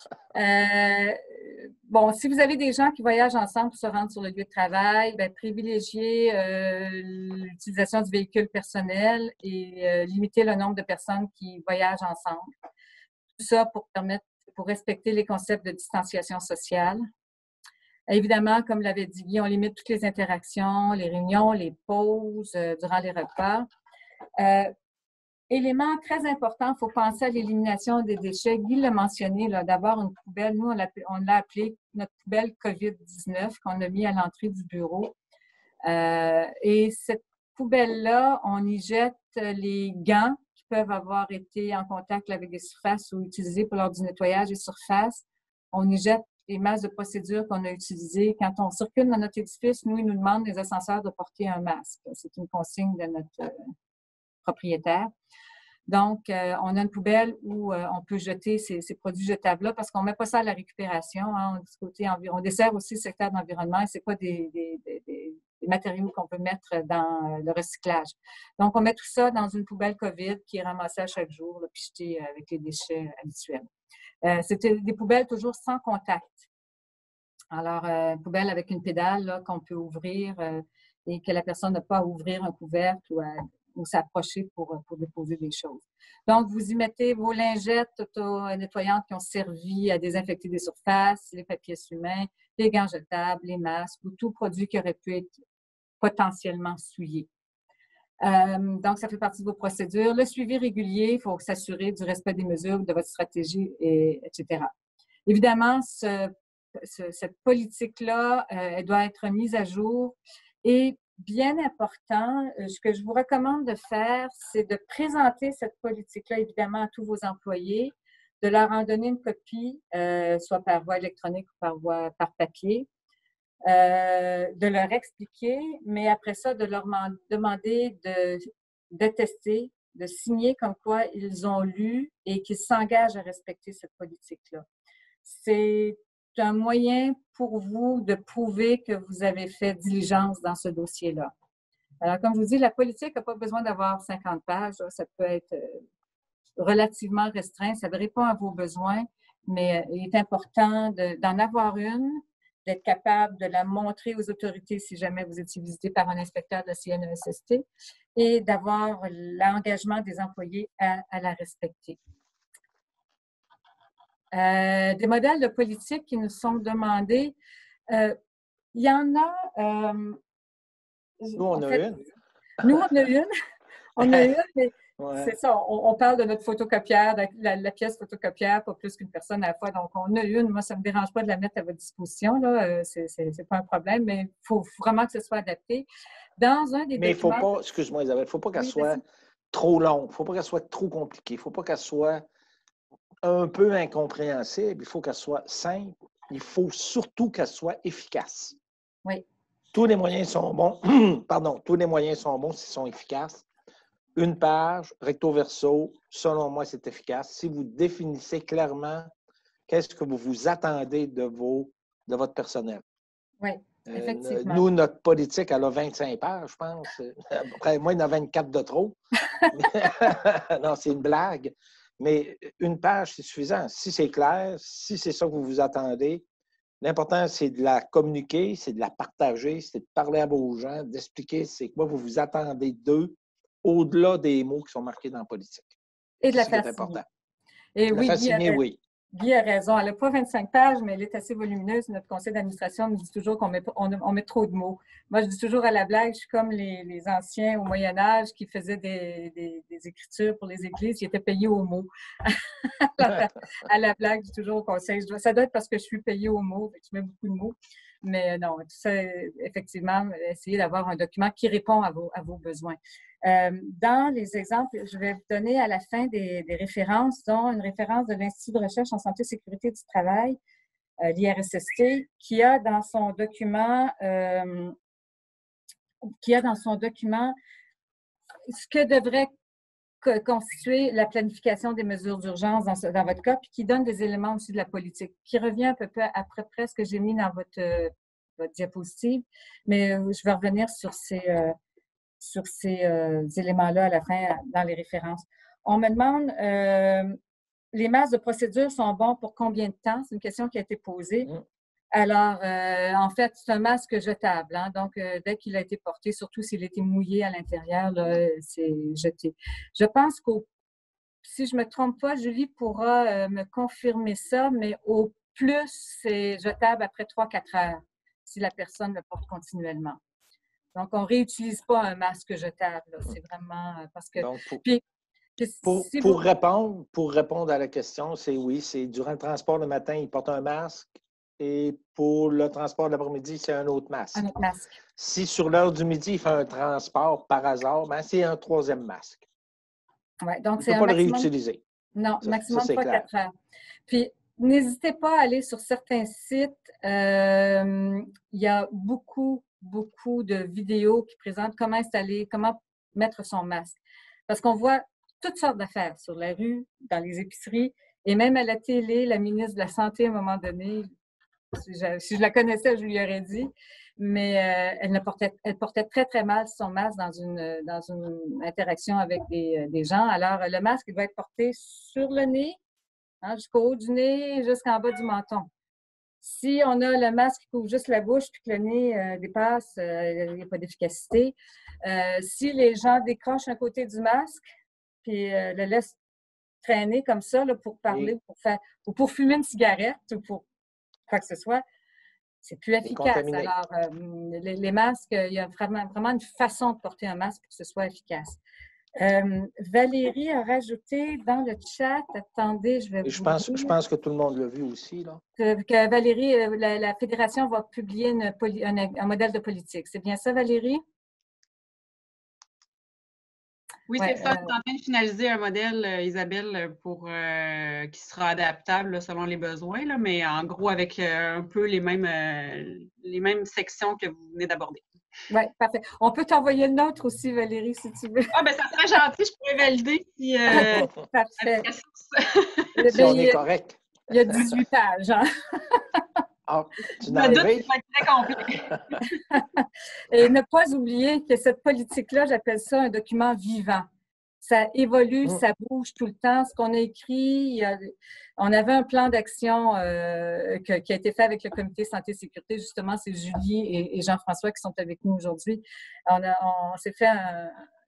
Speaker 2: Bon, si vous avez des gens qui voyagent ensemble pour se rendre sur le lieu de travail, bien, privilégier l'utilisation du véhicule personnel et limiter le nombre de personnes qui voyagent ensemble. Tout ça pour respecter les concepts de distanciation sociale. Évidemment, comme l'avait dit Guy, on limite toutes les interactions, les réunions, les pauses durant les repas. Élément très important, il faut penser à l'élimination des déchets. Guy l'a mentionné, d'avoir une poubelle. Nous, on l'a appelée notre poubelle COVID-19 qu'on a mis à l'entrée du bureau. Et cette poubelle-là, on y jette les gants qui peuvent avoir été en contact avec des surfaces ou utilisés pour lors du nettoyage des surfaces. On y jette les masques de procédure qu'on a utilisés. Quand on circule dans notre édifice, nous, ils nous demandent, les ascenseurs, de porter un masque. C'est une consigne de notre propriétaire. Donc, on a une poubelle où on peut jeter ces produits jetables-là parce qu'on ne met pas ça à la récupération. Hein, on dessert aussi le secteur d'environnement et ce n'est pas des matériaux qu'on peut mettre dans le recyclage. Donc, on met tout ça dans une poubelle COVID qui est ramassée à chaque jour, là, puis jetée avec les déchets habituels. C'était des poubelles toujours sans contact. Alors, une poubelle avec une pédale qu'on peut ouvrir et que la personne n'a pas à ouvrir un couvercle ou s'approcher pour déposer des choses. Donc, vous y mettez vos lingettes auto-nettoyantes qui ont servi à désinfecter des surfaces, les papiers humains, les gants jetables, les masques ou tout produit qui aurait pu être potentiellement souillé. Donc, ça fait partie de vos procédures. Le suivi régulier, il faut s'assurer du respect des mesures, de votre stratégie, etc. Évidemment, cette politique-là, elle doit être mise à jour et bien important, ce que je vous recommande de faire, c'est de présenter cette politique-là, évidemment, à tous vos employés, de leur en donner une copie, soit par voie électronique ou par papier, de leur expliquer, mais après ça, de leur demander d'attester, de signer comme quoi ils ont lu et qu'ils s'engagent à respecter cette politique-là. C'est un moyen pour vous de prouver que vous avez fait diligence dans ce dossier-là. Alors, comme je vous dis, la politique n'a pas besoin d'avoir 50 pages. Ça peut être relativement restreint. Ça répond à vos besoins, mais il est important d'en avoir une, d'être capable de la montrer aux autorités si jamais vous étiez visité par un inspecteur de la CNESST et d'avoir l'engagement des employés à la respecter. Des modèles de politique qui nous sont demandés. Il y en a...
Speaker 1: nous, on a une.
Speaker 2: Nous, on a une. On a une, mais
Speaker 1: Ouais.
Speaker 2: C'est ça, on parle de notre photocopière, de la pièce photocopière, pas plus qu'une personne à la fois. Donc, on a une. Moi, ça ne me dérange pas de la mettre à votre disposition, là. C'est pas un problème, mais il faut vraiment que ce soit adapté. Dans un des
Speaker 1: Mais il ne faut
Speaker 2: documents...
Speaker 1: pas, excuse-moi Isabelle, il ne faut pas qu'elle
Speaker 2: Oui,
Speaker 1: soit trop longue, il ne faut pas qu'elle soit trop compliquée, il ne faut pas qu'elle soit un peu incompréhensible, il faut qu'elle soit simple, il faut surtout qu'elle soit efficace.
Speaker 2: oui.
Speaker 1: Tous les moyens sont bons, pardon, tous les moyens sont bons s'ils sont efficaces. Une page, recto verso, selon moi, c'est efficace. Si vous définissez clairement qu'est-ce que vous vous attendez de votre personnel.
Speaker 2: Oui, effectivement.
Speaker 1: Nous, notre politique, elle a 25 pages, je pense. Après, moi, il y en a 24 de trop. Non, c'est une blague. Mais une page, c'est suffisant. Si c'est clair, si c'est ça que vous vous attendez, l'important, c'est de la communiquer, c'est de la partager, c'est de parler à vos gens, d'expliquer c'est quoi vous vous attendez d'eux, au-delà des mots qui sont marqués dans la politique.
Speaker 2: Et de
Speaker 1: C'est
Speaker 2: la
Speaker 1: ce qui est
Speaker 2: faire signer.
Speaker 1: important.
Speaker 2: Et
Speaker 1: La
Speaker 2: oui,
Speaker 1: faire signer, oui.
Speaker 2: Guy a raison. Elle n'a pas 25 pages, mais elle est assez volumineuse. Notre conseil d'administration nous dit toujours qu'on met trop de mots. Moi, je dis toujours à la blague, je suis comme les anciens au Moyen Âge qui faisaient des écritures pour les églises, qui étaient payés aux mots. À la blague, je dis toujours au conseil, ça doit être parce que je suis payée aux mots, je mets beaucoup de mots. Mais non, tout ça, effectivement, essayer d'avoir un document qui répond à vos besoins. Dans les exemples, je vais vous donner à la fin des références, dont une référence de l'Institut de recherche en santé et sécurité du travail, l'IRSST, qui a dans son document ce que devrait constituer la planification des mesures d'urgence dans votre cas, puis qui donne des éléments aussi de la politique, qui revient à peu près après ce que j'ai mis dans votre diapositive, mais je vais revenir sur ces éléments-là à la fin dans les références. On me demande, les masques de procédure sont bons pour combien de temps? C'est une question qui a été posée. Alors, en fait, c'est un masque jetable. Hein? Donc, dès qu'il a été porté, surtout s'il a été mouillé à l'intérieur, c'est jeté. Je pense si je ne me trompe pas, Julie pourra me confirmer ça, mais au plus, c'est jetable après 3-4 heures si la personne le porte continuellement. Donc, on ne réutilise pas un masque jetable. C'est vraiment parce que...
Speaker 1: Donc,
Speaker 2: si
Speaker 1: pour répondre à la question, c'est oui, c'est durant le transport le matin, il porte un masque et pour le transport de l'après-midi, c'est un autre masque.
Speaker 2: Un autre masque.
Speaker 1: Si sur l'heure du midi, il fait un transport par hasard, ben, c'est un troisième masque.
Speaker 2: Ouais, donc
Speaker 1: il ne peut pas le réutiliser.
Speaker 2: Non, maximum 3-4 heures. Puis, n'hésitez pas à aller sur certains sites. Il y a beaucoup de vidéos qui présentent comment installer, comment mettre son masque. Parce qu'on voit toutes sortes d'affaires sur la rue, dans les épiceries, et même à la télé, la ministre de la Santé, à un moment donné, si je la connaissais, je lui aurais dit, mais elle portait très, très mal son masque dans une interaction avec des gens. Alors, le masque, il doit être porté sur le nez, hein, jusqu'au haut du nez, jusqu'en bas du menton. Si on a le masque qui couvre juste la bouche puis que le nez dépasse, il n'y a pas d'efficacité. Si les gens décrochent un côté du masque puis le laissent traîner comme ça là, pour parler, ou pour fumer une cigarette ou pour quoi que ce soit, c'est plus efficace. Alors, les masques, il y a vraiment une façon de porter un masque pour que ce soit efficace. Valérie a rajouté dans le chat, attendez, je vais vous dire.
Speaker 1: Je pense que tout le monde l'a vu aussi. Là.
Speaker 2: Que Valérie, la Fédération va publier un modèle de politique. C'est bien ça, Valérie?
Speaker 3: Oui, c'est ça. On est en train de finaliser un modèle, Isabelle, qui sera adaptable là, selon les besoins, là, mais en gros avec un peu les mêmes sections que vous venez d'aborder.
Speaker 2: Oui, parfait. On peut t'envoyer le nôtre aussi, Valérie, si tu veux.
Speaker 3: Ah, bien, ça serait gentil. Je pourrais valider si...
Speaker 2: parfait.
Speaker 1: Si on est correct.
Speaker 2: Il y a 18 pages. Hein?
Speaker 1: Ah, tu
Speaker 3: n'as pas été très complet.
Speaker 2: Et ne pas oublier que cette politique-là, j'appelle ça un document vivant. Ça évolue, ça bouge tout le temps. Ce qu'on a écrit, on avait un plan d'action qui a été fait avec le comité santé et sécurité. Justement, c'est Julie et Jean-François qui sont avec nous aujourd'hui. On s'est fait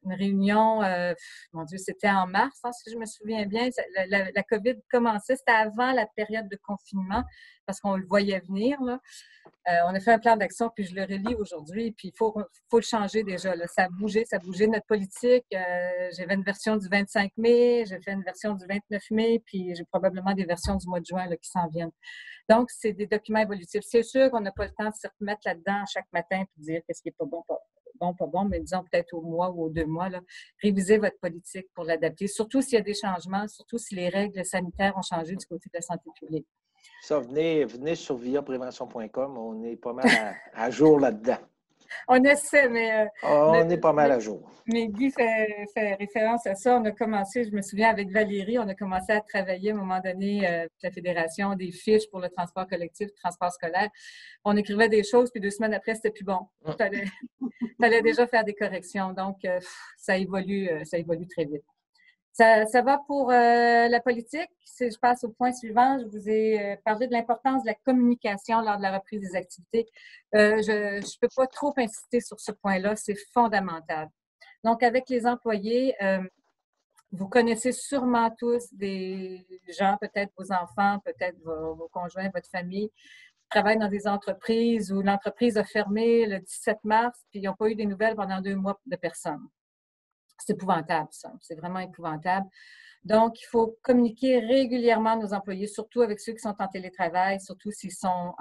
Speaker 2: une réunion, mon Dieu, c'était en mars, hein, si je me souviens bien. La COVID commençait, c'était avant la période de confinement, parce qu'on le voyait venir, là. On a fait un plan d'action, puis je le relis aujourd'hui, puis il faut le changer déjà, là. Ça a bougé, notre politique. J'avais une version du 25 mai, j'ai fait une version du 29 mai, puis j'ai probablement des versions du mois de juin là, qui s'en viennent. Donc, c'est des documents évolutifs. C'est sûr qu'on n'a pas le temps de se remettre là-dedans chaque matin et dire qu'est-ce qui n'est pas bon, pas bon, mais disons peut-être au mois ou aux 2 mois, là, révisez votre politique pour l'adapter, surtout s'il y a des changements, surtout si les règles sanitaires ont changé du côté de la santé publique.
Speaker 1: Ça, venez sur viaprévention.com, on est pas mal à jour là-dedans.
Speaker 2: On essaie, mais...
Speaker 1: on est pas mal à jour.
Speaker 2: Mais Guy fait référence à ça. On a commencé, je me souviens, avec Valérie, on a commencé à travailler à un moment donné, la Fédération, des fiches pour le transport collectif, le transport scolaire. On écrivait des choses, puis 2 semaines après, c'était plus bon. Il fallait déjà faire des corrections. Donc, ça évolue très vite. Ça va pour la politique. Si je passe au point suivant, je vous ai parlé de l'importance de la communication lors de la reprise des activités. Je ne peux pas trop insister sur ce point-là, c'est fondamental. Donc, avec les employés, vous connaissez sûrement tous des gens, peut-être vos enfants, peut-être vos conjoints, votre famille, qui travaillent dans des entreprises où l'entreprise a fermé le 17 mars, puis ils n'ont pas eu des nouvelles pendant 2 mois de personnes. C'est épouvantable, ça. C'est vraiment épouvantable. Donc, il faut communiquer régulièrement à nos employés, surtout avec ceux qui sont en télétravail, surtout s'ils sont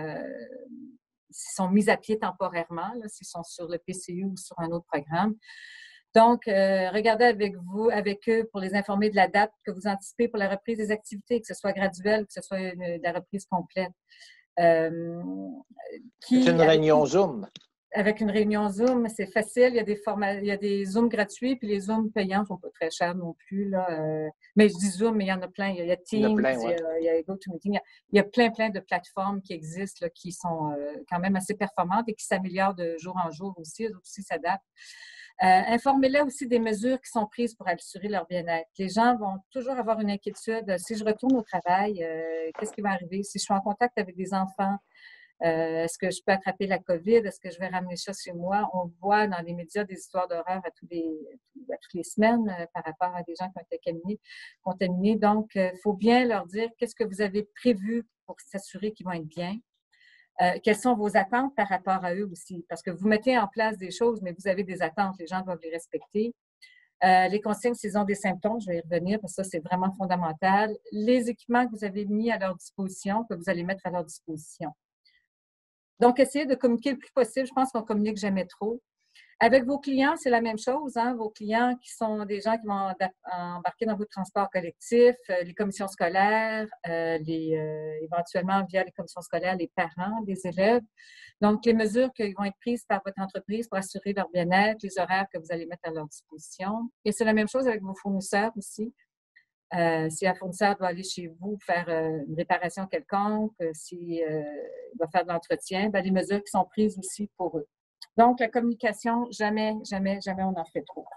Speaker 2: mis à pied temporairement, s'ils sont sur le PCU ou sur un autre programme. Donc, regardez avec eux pour les informer de la date que vous anticipez pour la reprise des activités, que ce soit graduel ou que ce soit la reprise complète.
Speaker 1: C'est une réunion Zoom.
Speaker 2: Avec une réunion Zoom, c'est facile. Il y a des Zooms gratuits, puis les Zooms payants ne sont pas très chers non plus, là. Mais je dis Zoom, mais il y en a plein. Il y a Teams, il y a GoToMeeting. Il y a plein de plateformes qui existent, là, qui sont quand même assez performantes et qui s'améliorent de jour en jour aussi. Eux aussi s'adaptent. Informez-les aussi des mesures qui sont prises pour assurer leur bien-être. Les gens vont toujours avoir une inquiétude. Si je retourne au travail, qu'est-ce qui va arriver? Si je suis en contact avec des enfants, est-ce que je peux attraper la COVID? Est-ce que je vais ramener ça chez moi? On voit dans les médias des histoires d'horreur à toutes les semaines par rapport à des gens qui ont été contaminés. Donc, il faut bien leur dire qu'est-ce que vous avez prévu pour s'assurer qu'ils vont être bien. Quelles sont vos attentes par rapport à eux aussi? Parce que vous mettez en place des choses, mais vous avez des attentes. Les gens doivent les respecter. Les consignes, s'ils ont des symptômes, je vais y revenir parce que ça, c'est vraiment fondamental. Les équipements que vous avez mis à leur disposition, que vous allez mettre à leur disposition. Donc, essayez de communiquer le plus possible. Je pense qu'on ne communique jamais trop. Avec vos clients, c'est la même chose. Hein? Vos clients qui sont des gens qui vont embarquer dans votre transport collectif, les commissions scolaires, éventuellement via les commissions scolaires, les parents des élèves. Donc, les mesures qui vont être prises par votre entreprise pour assurer leur bien-être, les horaires que vous allez mettre à leur disposition. Et c'est la même chose avec vos fournisseurs aussi. Si un fournisseur doit aller chez vous faire une réparation quelconque, s'il va faire de l'entretien, les mesures qui sont prises aussi pour eux. Donc, la communication, jamais on en fait trop.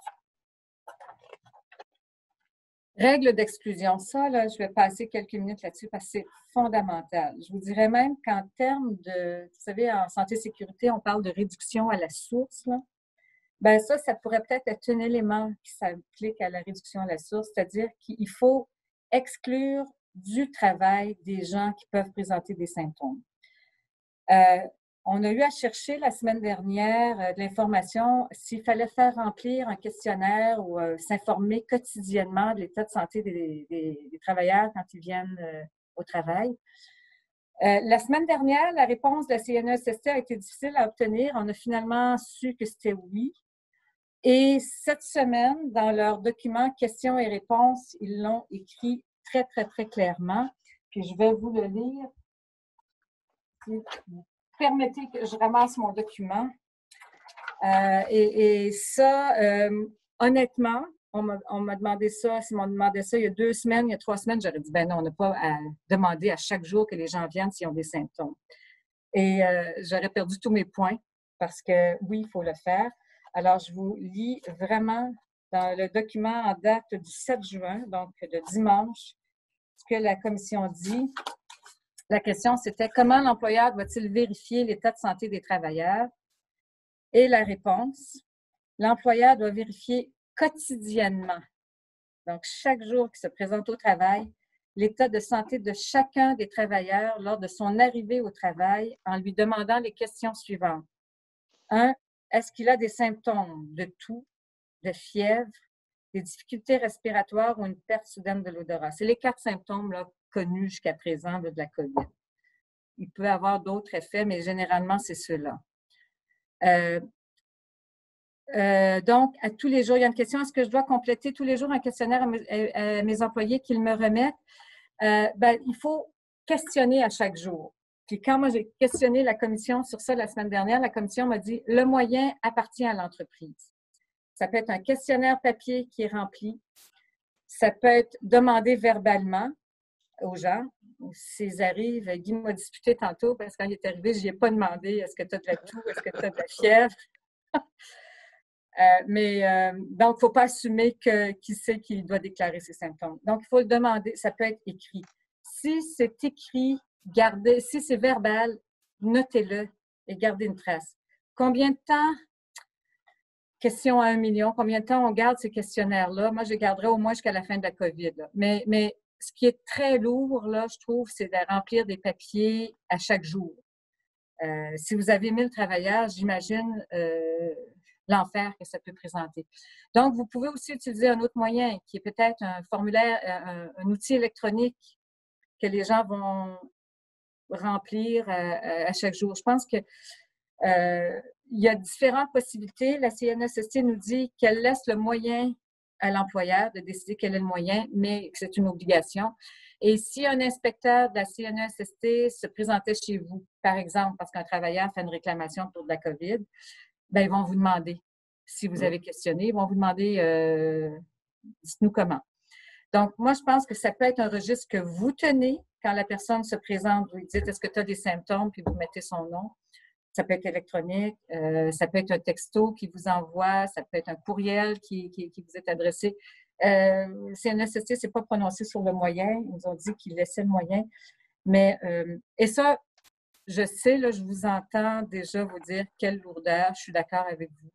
Speaker 2: Règles d'exclusion. Ça, là, je vais passer quelques minutes là-dessus parce que c'est fondamental. Je vous dirais même qu'en termes de, vous savez, en santé et sécurité, on parle de réduction à la source, là. Ben ça pourrait peut-être être un élément qui s'applique à la réduction à la source, c'est-à-dire qu'il faut exclure du travail des gens qui peuvent présenter des symptômes. On a eu à chercher la semaine dernière de l'information s'il fallait faire remplir un questionnaire ou s'informer quotidiennement de l'état de santé des travailleurs quand ils viennent au travail. La semaine dernière, la réponse de la CNESST a été difficile à obtenir. On a finalement su que c'était oui. Et cette semaine, dans leur document questions et réponses, ils l'ont écrit très, très, très clairement. Puis je vais vous le lire. Permettez que je ramasse mon document. Et ça, honnêtement, on m'a demandé ça. Si on m'a demandé ça il y a 2 semaines, il y a 3 semaines, j'aurais dit, ben non, on n'a pas à demander à chaque jour que les gens viennent s'ils ont des symptômes. Et j'aurais perdu tous mes points parce que oui, il faut le faire. Alors, je vous lis vraiment dans le document en date du 7 juin, donc de dimanche, ce que la commission dit. La question, c'était comment l'employeur doit-il vérifier l'état de santé des travailleurs? Et la réponse, l'employeur doit vérifier quotidiennement, donc chaque jour qu'il se présente au travail, l'état de santé de chacun des travailleurs lors de son arrivée au travail en lui demandant les questions suivantes. 1. Est-ce qu'il a des symptômes de toux, de fièvre, des difficultés respiratoires ou une perte soudaine de l'odorat? C'est les 4 symptômes là, connus jusqu'à présent de la COVID. Il peut y avoir d'autres effets, mais généralement, c'est ceux-là. Donc, à tous les jours, il y a une question, est-ce que je dois compléter tous les jours un questionnaire à mes employés qu'ils me remettent? Il faut questionner à chaque jour. Puis quand moi, j'ai questionné la commission sur ça la semaine dernière, la commission m'a dit, le moyen appartient à l'entreprise. Ça peut être un questionnaire papier qui est rempli. Ça peut être demandé verbalement aux gens. S'ils arrivent, Guy m'a disputé tantôt parce que quand il est arrivé, je n'y ai pas demandé, est-ce que tu as de la toux, est-ce que tu as de la fièvre? Donc, il ne faut pas assumer qui sait qu'il doit déclarer ses symptômes. Donc, il faut le demander. Ça peut être écrit. Si c'est écrit, gardez. Si c'est verbal, notez-le et gardez une trace. Combien de temps, question à 1 million, combien de temps on garde ces questionnaires-là? Moi, je les garderai au moins jusqu'à la fin de la COVID. Là. Mais ce qui est très lourd, là, je trouve, c'est de remplir des papiers à chaque jour. Si vous avez 1000 travailleurs, j'imagine l'enfer que ça peut présenter. Donc, vous pouvez aussi utiliser un autre moyen qui est peut-être un formulaire, un outil électronique que les gens vont remplir à chaque jour. Je pense que il y a différentes possibilités. La CNESST nous dit qu'elle laisse le moyen à l'employeur de décider quel est le moyen, mais que c'est une obligation. Et si un inspecteur de la CNESST se présentait chez vous, par exemple, parce qu'un travailleur fait une réclamation pour de la COVID, bien, ils vont vous demander, si vous avez questionné, ils vont vous demander, dites-nous comment. Donc, moi, je pense que ça peut être un registre que vous tenez quand la personne se présente, vous lui dites, est-ce que tu as des symptômes, puis vous mettez son nom. Ça peut être électronique, ça peut être un texto qui vous envoie, ça peut être un courriel qui vous est adressé. CNESST ne s'est pas prononcé sur le moyen. Ils nous ont dit qu'ils laissaient le moyen. Mais, et ça, je sais, là, je vous entends déjà vous dire quelle lourdeur. Je suis d'accord avec vous.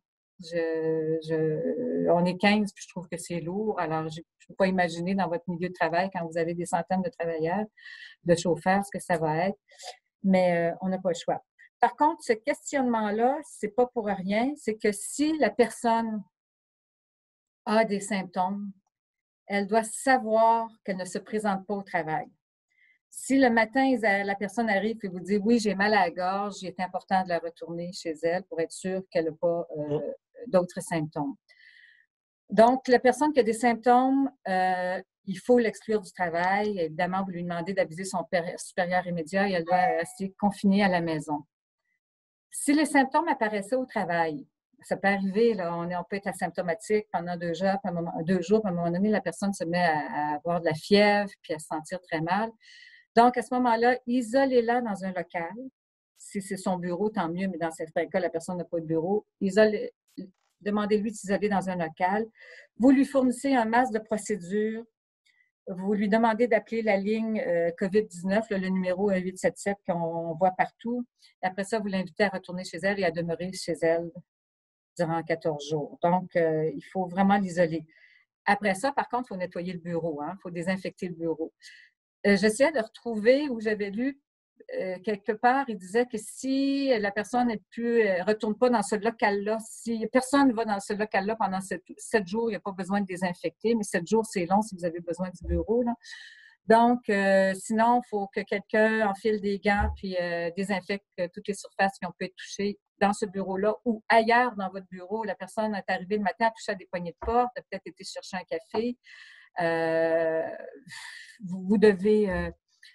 Speaker 2: On est 15, puis je trouve que c'est lourd. Alors, je ne peux pas imaginer dans votre milieu de travail, quand vous avez des centaines de travailleurs, de chauffeurs, ce que ça va être. Mais on n'a pas le choix. Par contre, ce questionnement-là, c'est pas pour rien. C'est que si la personne a des symptômes, elle doit savoir qu'elle ne se présente pas au travail. Si le matin, la personne arrive et vous dit « Oui, j'ai mal à la gorge, il est important de la retourner chez elle pour être sûre qu'elle n'a pas d'autres symptômes. » Donc, la personne qui a des symptômes, il faut l'exclure du travail. Évidemment, vous lui demandez d'aviser son supérieur immédiat et elle doit rester confinée à la maison. Si les symptômes apparaissaient au travail, ça peut arriver, là, on peut être asymptomatique pendant 2 jours, puis à un moment donné, la personne se met à avoir de la fièvre puis à se sentir très mal. Donc, à ce moment-là, isolez-la dans un local. Si c'est son bureau, tant mieux, mais dans certains cas, la personne n'a pas de bureau. Demandez-lui de s'isoler dans un local. Vous lui fournissez un masque de procédure. Vous lui demandez d'appeler la ligne COVID-19, le numéro 1877 qu'on voit partout. Et après ça, vous l'invitez à retourner chez elle et à demeurer chez elle durant 14 jours. Donc, il faut vraiment l'isoler. Après ça, par contre, il faut nettoyer le bureau. Il faut désinfecter le bureau. J'essayais de retrouver où j'avais lu quelque part, il disait que si la personne ne retourne pas dans ce local-là, si personne ne va dans ce local-là pendant 7 jours, il n'y a pas besoin de désinfecter, mais 7 jours, c'est long si vous avez besoin du bureau. Là. Donc, sinon, il faut que quelqu'un enfile des gants puis désinfecte toutes les surfaces qui ont pu être touchées dans ce bureau-là ou ailleurs dans votre bureau. La personne est arrivée le matin, a touché à des poignées de porte, a peut-être été chercher un café. Vous devez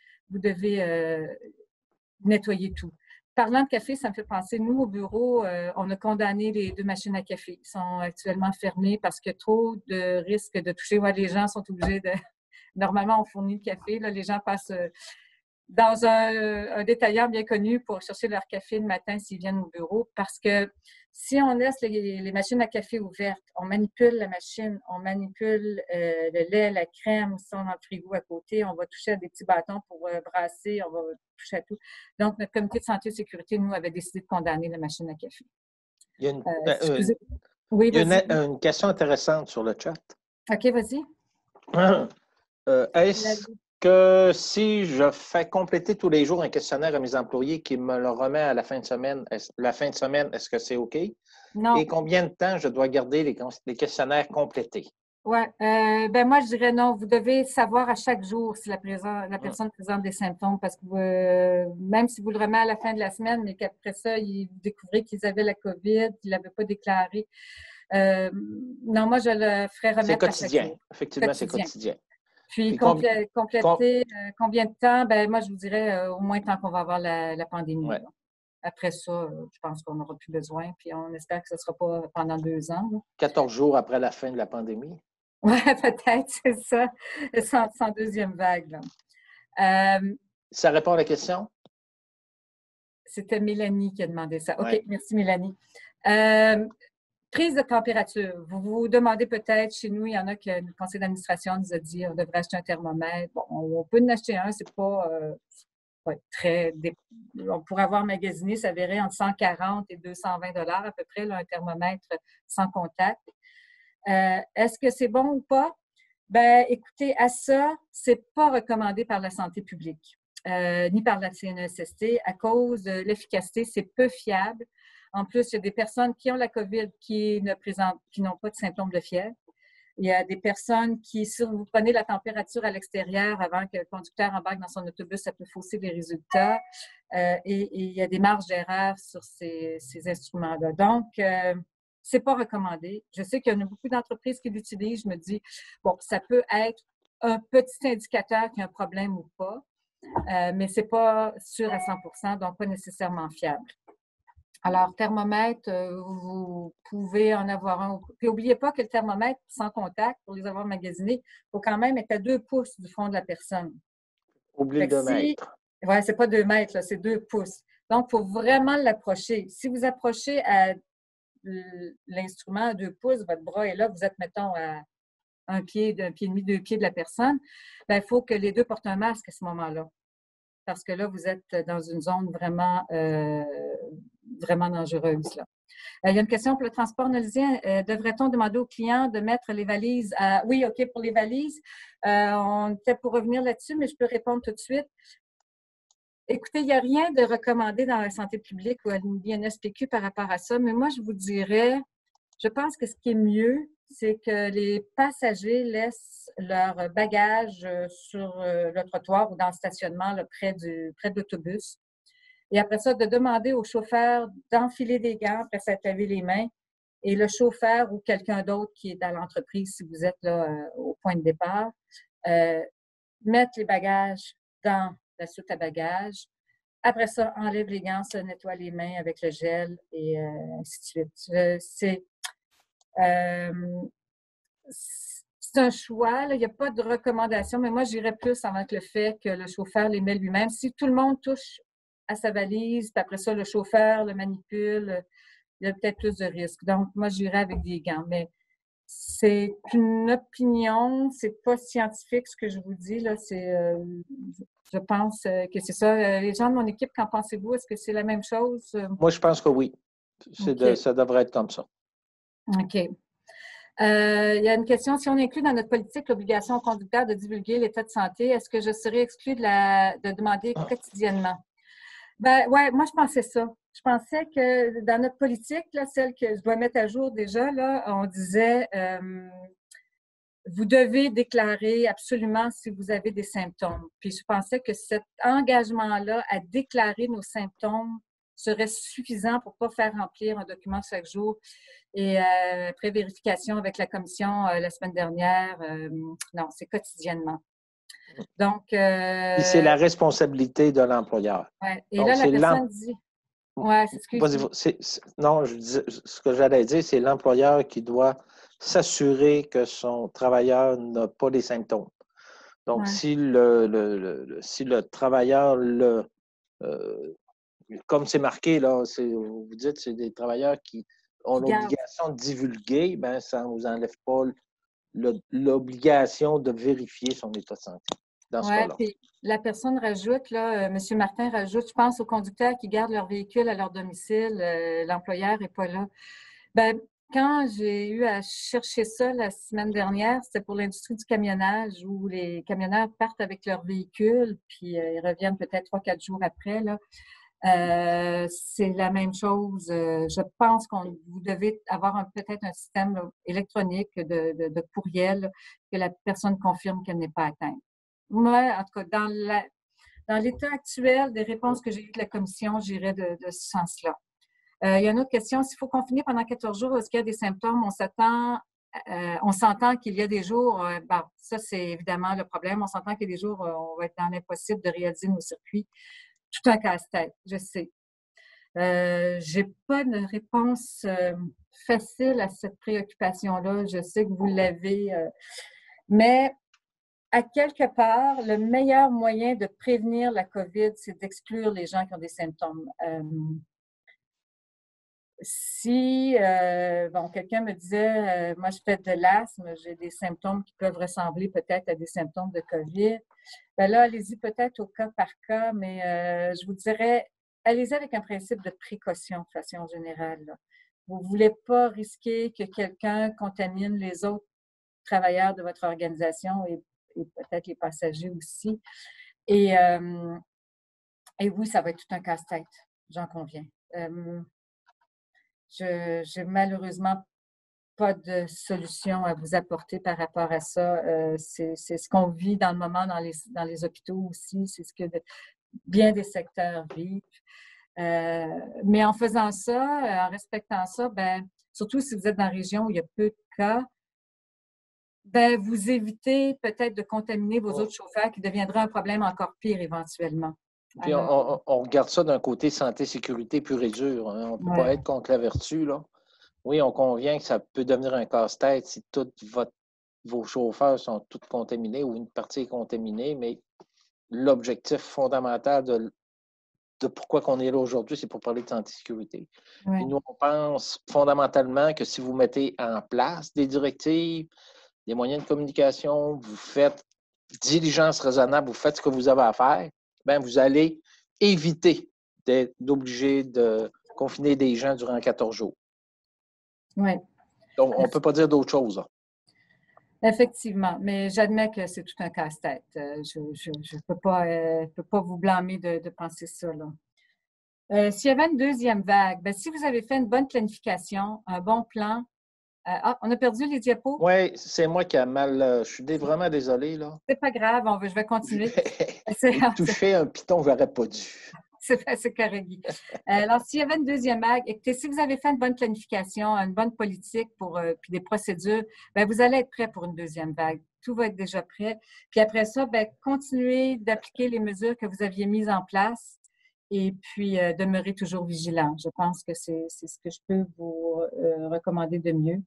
Speaker 2: nettoyer tout. Parlant de café, ça me fait penser, nous, au bureau, on a condamné les 2 machines à café. Ils sont actuellement fermées parce qu'il y a trop de risques de toucher. Ouais, les gens sont obligés de... Normalement, on fournit le café. Là, les gens passent dans un détaillant bien connu pour chercher leur café le matin s'ils viennent au bureau. Parce que si on laisse les machines à café ouvertes, on manipule la machine, on manipule le lait, la crème, si on a le frigo à côté, on va toucher à des petits bâtons pour brasser, on va toucher à tout. Donc, notre comité de santé et sécurité, nous, avait décidé de condamner la machine à café.
Speaker 1: Il y a une,
Speaker 2: Oui,
Speaker 1: Il y a
Speaker 2: vas-y.
Speaker 1: une question intéressante sur le chat.
Speaker 2: OK, vas-y.
Speaker 1: Est-ce que si je fais compléter tous les jours un questionnaire à mes employés qui me le remet à la fin de semaine, est-ce que c'est OK?
Speaker 2: Non.
Speaker 1: Et combien de temps je dois garder les questionnaires complétés?
Speaker 2: Oui. Ben moi, je dirais non. Vous devez savoir à chaque jour si la personne présente des symptômes parce que même si vous le remettez à la fin de la semaine, mais qu'après ça, vous découvrez qu'ils avaient la COVID, qu'ils ne l'avaient pas déclaré. Non, moi, je le ferais remettre à chaque jour.
Speaker 1: Effectivement, c'est quotidien.
Speaker 2: Puis compléter combien de temps? Ben moi, je vous dirais au moins tant qu'on va avoir la pandémie.
Speaker 1: Ouais.
Speaker 2: Après ça, je pense qu'on n'aura plus besoin. Puis on espère que ce ne sera pas pendant 2 ans. Là.
Speaker 1: 14 jours après la fin de la pandémie.
Speaker 2: Oui, peut-être, c'est ça. Sans deuxième vague. Là.
Speaker 1: Ça répond à la question?
Speaker 2: C'était Mélanie qui a demandé ça. OK,
Speaker 1: ouais.
Speaker 2: Merci Mélanie. Prise de température. Vous vous demandez peut-être, chez nous, il y en a que le conseil d'administration nous a dit on devrait acheter un thermomètre. Bon, on peut en acheter un, c'est pas très... On pourrait avoir magasiné, ça verrait entre 140 et 220 $ à peu près, là, un thermomètre sans contact. Est-ce que c'est bon ou pas? Ben, écoutez, à ça, c'est pas recommandé par la santé publique, ni par la CNESST à cause de l'efficacité, c'est peu fiable. En plus, il y a des personnes qui ont la COVID qui n'ont pas de symptômes de fièvre. Il y a des personnes qui, si vous prenez la température à l'extérieur avant que le conducteur embarque dans son autobus, ça peut fausser les résultats. Et il y a des marges d'erreur sur ces instruments-là. Donc, c'est pas recommandé. Je sais qu'il y en a beaucoup d'entreprises qui l'utilisent. Je me dis, bon, ça peut être un petit indicateur qu'il y a un problème ou pas, mais c'est pas sûr à 100%, donc pas nécessairement fiable. Alors, thermomètre, vous pouvez en avoir un. Puis, n'oubliez pas que le thermomètre sans contact, pour les avoir magasinés, il faut quand même être à 2 pouces du front de la personne.
Speaker 1: Oublie le 2 mètres.
Speaker 2: Oui, c'est pas 2 mètres, là, c'est 2 pouces. Donc, il faut vraiment l'approcher. Si vous approchez à l'instrument à 2 pouces, votre bras est là, vous êtes, mettons, à 1 pied, 1 pied et demi, 2 pieds de la personne, bien, il faut que les deux portent un masque à ce moment-là. Parce que là, vous êtes dans une zone vraiment, vraiment dangereuse. Là. Il y a une question pour le transport onusien. Devrait-on demander aux clients de mettre les valises à... Oui, OK, pour les valises. On était pour revenir là-dessus, mais je peux répondre tout de suite. Écoutez, il n'y a rien de recommandé dans la santé publique ou à l'INSPQ par rapport à ça, mais moi, je vous dirais, je pense que ce qui est mieux, c'est que les passagers laissent leurs bagages sur le trottoir ou dans le stationnement là, près de l'autobus. Et après ça, de demander au chauffeur d'enfiler des gants, après ça, de laver les mains. Et le chauffeur ou quelqu'un d'autre qui est dans l'entreprise, si vous êtes là au point de départ, mettre les bagages dans la soute à bagages. Après ça, enlève les gants, se nettoie les mains avec le gel et ainsi de suite. C'est un choix, là. Il n'y a pas de recommandation, mais moi, j'irais plus avec le fait que le chauffeur les met lui-même. Si tout le monde touche à sa valise, puis après ça, le chauffeur le manipule, il y a peut-être plus de risques. Donc, moi, j'irais avec des gants. Mais c'est une opinion, c'est pas scientifique ce que je vous dis. Là. Je pense que c'est ça. Les gens de mon équipe, qu'en pensez-vous? Est-ce que c'est la même chose?
Speaker 1: Moi, je pense que oui.
Speaker 2: Okay.
Speaker 1: Ça devrait être comme ça.
Speaker 2: OK. Il y a une question. Si on inclut dans notre politique l'obligation au conducteur de divulguer l'état de santé, est-ce que je serais exclue de demander quotidiennement? Ben ouais, moi, je pensais ça. Je pensais que dans notre politique, là, celle que je dois mettre à jour déjà, là, on disait vous devez déclarer absolument si vous avez des symptômes. Puis je pensais que cet engagement-là à déclarer nos symptômes serait suffisant pour ne pas faire remplir un document chaque jour. Et après vérification avec la commission la semaine dernière, non, c'est quotidiennement. Donc,
Speaker 1: c'est la responsabilité de l'employeur.
Speaker 2: Ouais. Et donc, là, la personne dit... Ouais,
Speaker 1: excuse-moi. Non, ce que j'allais dire, c'est l'employeur qui doit s'assurer que son travailleur n'a pas les symptômes. Donc, si le travailleur comme c'est marqué, là, vous dites c'est des travailleurs qui ont l'obligation de divulguer, ben, ça ne vous enlève pas l'obligation de vérifier son état de santé.
Speaker 2: Oui, puis la personne rajoute, là, M. Martin rajoute, je pense aux conducteurs qui gardent leur véhicule à leur domicile, l'employeur n'est pas là. Bien, quand j'ai eu à chercher ça la semaine dernière, c'était pour l'industrie du camionnage où les camionneurs partent avec leur véhicule, puis ils reviennent peut-être 3-4 jours après, là. C'est la même chose. Je pense vous devez avoir peut-être un système là, électronique de courriel que la personne confirme qu'elle n'est pas atteinte. Moi, en tout cas, dans l'état actuel des réponses que j'ai eues de la commission, j'irais de ce sens-là. Il y a une autre question. S'il faut confiner pendant 14 jours, est-ce qu'il y a des symptômes? On s'entend qu'il y a des jours, bon, ça c'est évidemment le problème, on s'entend qu'il y a des jours, on va être dans l'impossible de réaliser nos circuits. Tout un casse-tête, je sais. J'ai pas de réponse facile à cette préoccupation-là. Je sais que vous l'avez, mais à quelque part, le meilleur moyen de prévenir la COVID, c'est d'exclure les gens qui ont des symptômes. Si, bon, quelqu'un me disait, moi, je fais de l'asthme, j'ai des symptômes qui peuvent ressembler peut-être à des symptômes de COVID, bien là, allez-y peut-être au cas par cas, mais je vous dirais, allez-y avec un principe de précaution de façon générale, là. Vous ne voulez pas risquer que quelqu'un contamine les autres travailleurs de votre organisation et peut-être les passagers aussi. Et oui, ça va être tout un casse-tête, j'en conviens. Je n'ai malheureusement pas de solution à vous apporter par rapport à ça. C'est ce qu'on vit dans le moment dans les hôpitaux aussi. C'est ce que bien des secteurs vivent. Mais en faisant ça, en respectant ça, ben, surtout si vous êtes dans une région où il y a peu de cas, ben, vous évitez peut-être de contaminer vos autres chauffeurs qui deviendra un problème encore pire éventuellement.
Speaker 1: Puis on regarde ça d'un côté santé-sécurité pur et dur. Hein. On ne peut pas être contre la vertu, là. Oui, on convient que ça peut devenir un casse-tête si tous vos chauffeurs sont tous contaminés ou une partie est contaminée, mais l'objectif fondamental de pourquoi on est là aujourd'hui, c'est pour parler de santé-sécurité. Puis nous, on pense fondamentalement que si vous mettez en place des directives, des moyens de communication, vous faites diligence raisonnable, vous faites ce que vous avez à faire, bien, vous allez éviter d'être obligé de confiner des gens durant 14 jours.
Speaker 2: Oui.
Speaker 1: Donc, on ne peut pas dire d'autre chose. Là.
Speaker 2: Effectivement, mais j'admets que c'est tout un casse-tête. Je ne peux pas vous blâmer de penser ça. S'il y avait une deuxième vague, bien, si vous avez fait une bonne planification, un bon plan, on a perdu les diapos?
Speaker 1: Oui, c'est moi qui a mal. Je suis vraiment désolé. Là.
Speaker 2: C'est pas grave, je vais continuer.
Speaker 1: J'ai touché un piton, je n'aurais pas dû.
Speaker 2: C'est correct. Alors, s'il y avait une deuxième vague, écoutez, si vous avez fait une bonne planification, une bonne politique puis des procédures, bien, vous allez être prêt pour une deuxième vague. Tout va être déjà prêt. Puis après ça, bien, continuez d'appliquer les mesures que vous aviez mises en place et puis demeurez toujours vigilant. Je pense que c'est ce que je peux vous recommander de mieux.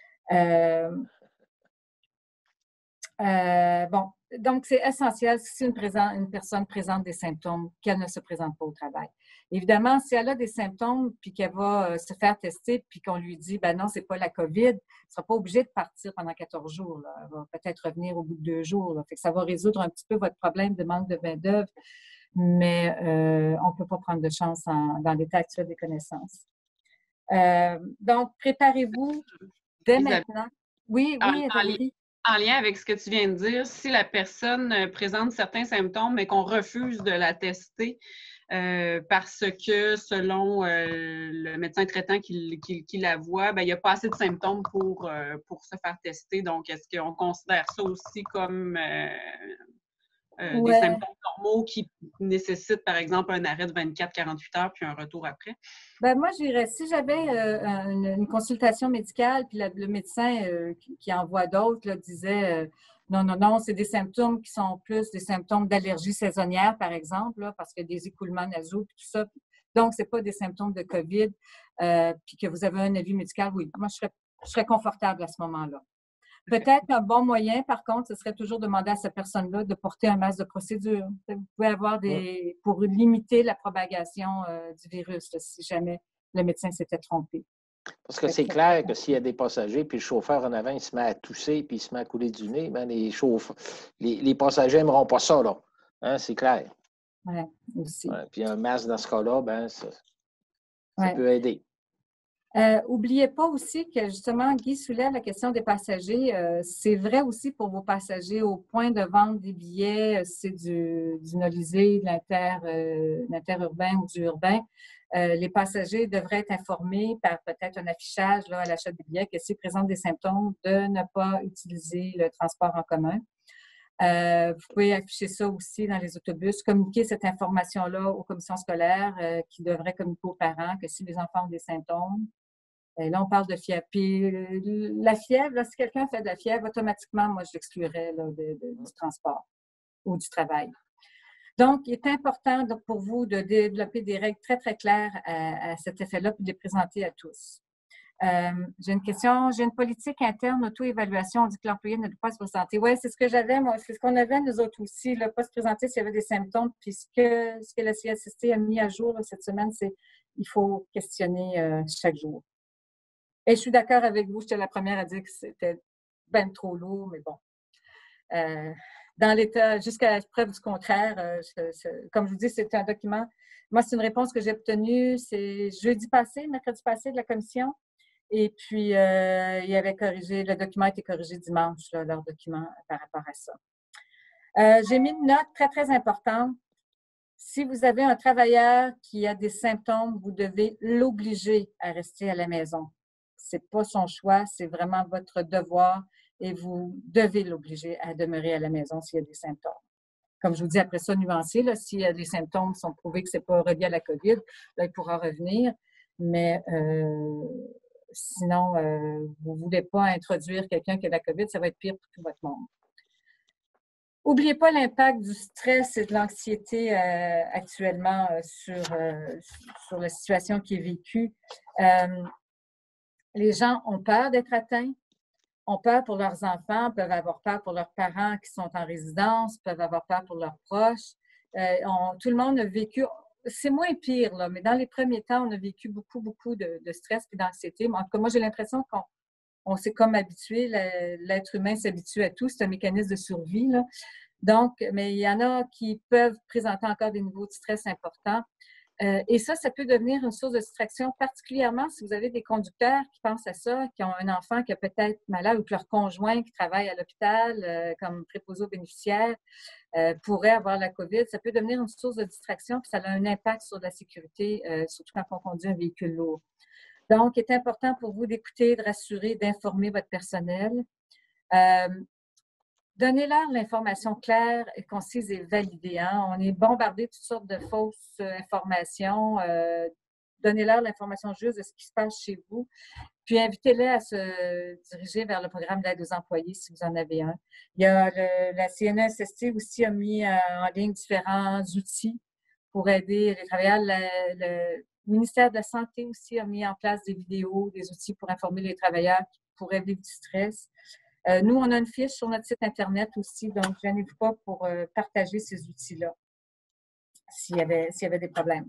Speaker 2: Bon, donc c'est essentiel si une personne présente des symptômes qu'elle ne se présente pas au travail. Évidemment, si elle a des symptômes puis qu'elle va se faire tester puis qu'on lui dit ben non, c'est pas la COVID, elle ne sera pas obligée de partir pendant 14 jours. Là. Elle va peut-être revenir au bout de 2 jours. Là. Fait que ça va résoudre un petit peu votre problème de manque de main-d'œuvre, mais on ne peut pas prendre de chance dans l'état actuel des connaissances. Donc, préparez-vous dès maintenant. Oui, Valérie.
Speaker 3: En lien avec ce que tu viens de dire, si la personne présente certains symptômes mais qu'on refuse de la tester parce que selon le médecin traitant qui la voit, ben, il n'y a pas assez de symptômes pour se faire tester. Donc, est-ce qu'on considère ça aussi comme des symptômes normaux qui nécessitent, par exemple, un arrêt de 24-48 heures puis un retour après?
Speaker 2: Ben moi, je dirais, si j'avais une consultation médicale, puis le médecin qui envoie d'autres disait non, c'est des symptômes qui sont plus des symptômes d'allergie saisonnière, par exemple, là, parce qu'il y a des écoulements nasaux, tout ça. Donc, ce n'est pas des symptômes de COVID, puis que vous avez un avis médical, oui. Moi, je serais confortable à ce moment-là. Peut-être un bon moyen, par contre, ce serait toujours demander à cette personne-là de porter un masque de procédure. Vous pouvez avoir pour limiter la propagation du virus, là, si jamais le médecin s'était trompé.
Speaker 1: Parce que c'est clair que s'il y a des passagers, puis le chauffeur en avant, il se met à tousser, puis il se met à couler du nez, ben les passagers n'aimeront pas ça, là. Hein, c'est clair.
Speaker 2: Oui, aussi.
Speaker 1: Ouais, puis un masque dans ce cas-là, ben ça peut aider.
Speaker 2: N'oubliez pas aussi que justement, Guy soulève la question des passagers. C'est vrai aussi pour vos passagers au point de vente des billets, c'est du Nolisé, de l'interurbain ou du urbain. Les passagers devraient être informés par peut-être un affichage là, à l'achat des billets que s'ils présentent des symptômes, de ne pas utiliser le transport en commun. Vous pouvez afficher ça aussi dans les autobus, communiquer cette information-là aux commissions scolaires qui devraient communiquer aux parents que si les enfants ont des symptômes. Et là, on parle de fièvre. Puis la fièvre, là, si quelqu'un fait de la fièvre, automatiquement, moi, je l'exclurais du transport ou du travail. Donc, il est important donc, pour vous de développer des règles très, très claires à cet effet-là puis de les présenter à tous. J'ai une question. J'ai une politique interne auto-évaluation. On dit que l'employé ne doit pas se présenter. Oui, c'est ce que j'avais, moi. C'est ce qu'on avait, nous autres aussi. Là, pas se présenter s'il y avait des symptômes. Puis ce que la CSST a mis à jour là, cette semaine, c'est qu'il faut questionner chaque jour. Et je suis d'accord avec vous. J'étais la première à dire que c'était bien trop lourd, mais bon. Dans l'état, jusqu'à la preuve du contraire, comme je vous dis, c'est un document. Moi, c'est une réponse que j'ai obtenue, c'est mercredi passé de la commission. Et puis, il avait corrigé, le document a été corrigé dimanche, là, leur document par rapport à ça. J'ai mis une note très, très importante. Si vous avez un travailleur qui a des symptômes, vous devez l'obliger à rester à la maison. Ce n'est pas son choix, c'est vraiment votre devoir et vous devez l'obliger à demeurer à la maison s'il y a des symptômes. Comme je vous dis, après ça, nuancé, si les symptômes sont prouvés que ce n'est pas relié à la COVID, là, il pourra revenir. Mais sinon, vous ne voulez pas introduire quelqu'un qui a la COVID, ça va être pire pour tout votre monde. N'oubliez pas l'impact du stress et de l'anxiété actuellement sur la situation qui est vécue. Les gens ont peur d'être atteints, ont peur pour leurs enfants, peuvent avoir peur pour leurs parents qui sont en résidence, peuvent avoir peur pour leurs proches. Tout le monde a vécu, c'est moins pire, là, mais dans les premiers temps, on a vécu beaucoup, beaucoup de stress et d'anxiété. En tout cas, moi, j'ai l'impression qu'on s'est comme habitué, l'être humain s'habitue à tout, c'est un mécanisme de survie, là. Donc, mais il y en a qui peuvent présenter encore des niveaux de stress importants. Et ça peut devenir une source de distraction, particulièrement si vous avez des conducteurs qui pensent à ça, qui ont un enfant qui est peut-être malade ou que leur conjoint qui travaille à l'hôpital comme préposé aux bénéficiaires pourrait avoir la COVID. Ça peut devenir une source de distraction, puis ça a un impact sur la sécurité, surtout quand on conduit un véhicule lourd. Donc, il est important pour vous d'écouter, de rassurer, d'informer votre personnel. Donnez-leur l'information claire, concise et validée. Hein? On est bombardé de toutes sortes de fausses informations. Donnez-leur l'information juste de ce qui se passe chez vous. Puis invitez-les à se diriger vers le programme d'aide aux employés si vous en avez un. Il y a la CNESST aussi a mis en ligne différents outils pour aider les travailleurs. Le ministère de la Santé aussi a mis en place des vidéos, des outils pour informer les travailleurs qui pourraient vivre du stress. Nous, on a une fiche sur notre site Internet aussi, donc je n'hésite pas pour partager ces outils-là s'il y avait des problèmes.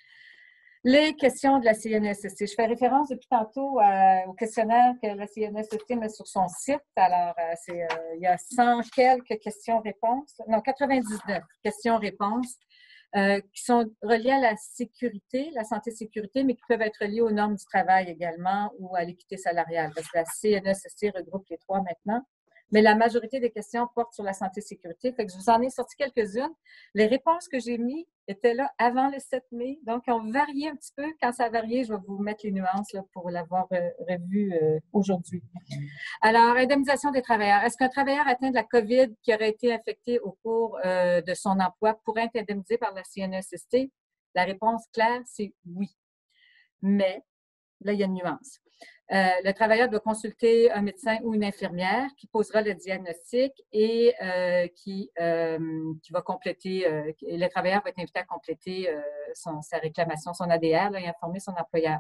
Speaker 2: Les questions de la CNESST. Je fais référence depuis tantôt au questionnaire que la CNESST met sur son site. Alors, il y a 100 quelques questions-réponses, non, 99 questions-réponses qui sont reliées à la sécurité, la santé-sécurité, mais qui peuvent être liées aux normes du travail également ou à l'équité salariale. Parce que la CNESST regroupe les trois maintenant. Mais la majorité des questions portent sur la santé-sécurité. Fait que je vous en ai sorti quelques-unes. Les réponses que j'ai mises étaient là avant le 7 mai. Donc, elles ont varié un petit peu. Quand ça a varié, je vais vous mettre les nuances là, pour l'avoir revu aujourd'hui. Alors, indemnisation des travailleurs. Est-ce qu'un travailleur atteint de la COVID qui aurait été affecté au cours de son emploi pourrait être indemnisé par la CNESST? La réponse claire, c'est oui. Mais, là, il y a une nuance. Le travailleur doit consulter un médecin ou une infirmière qui posera le diagnostic et qui va compléter, le travailleur va être invité à compléter sa réclamation, son ADR, là, et informer son employeur.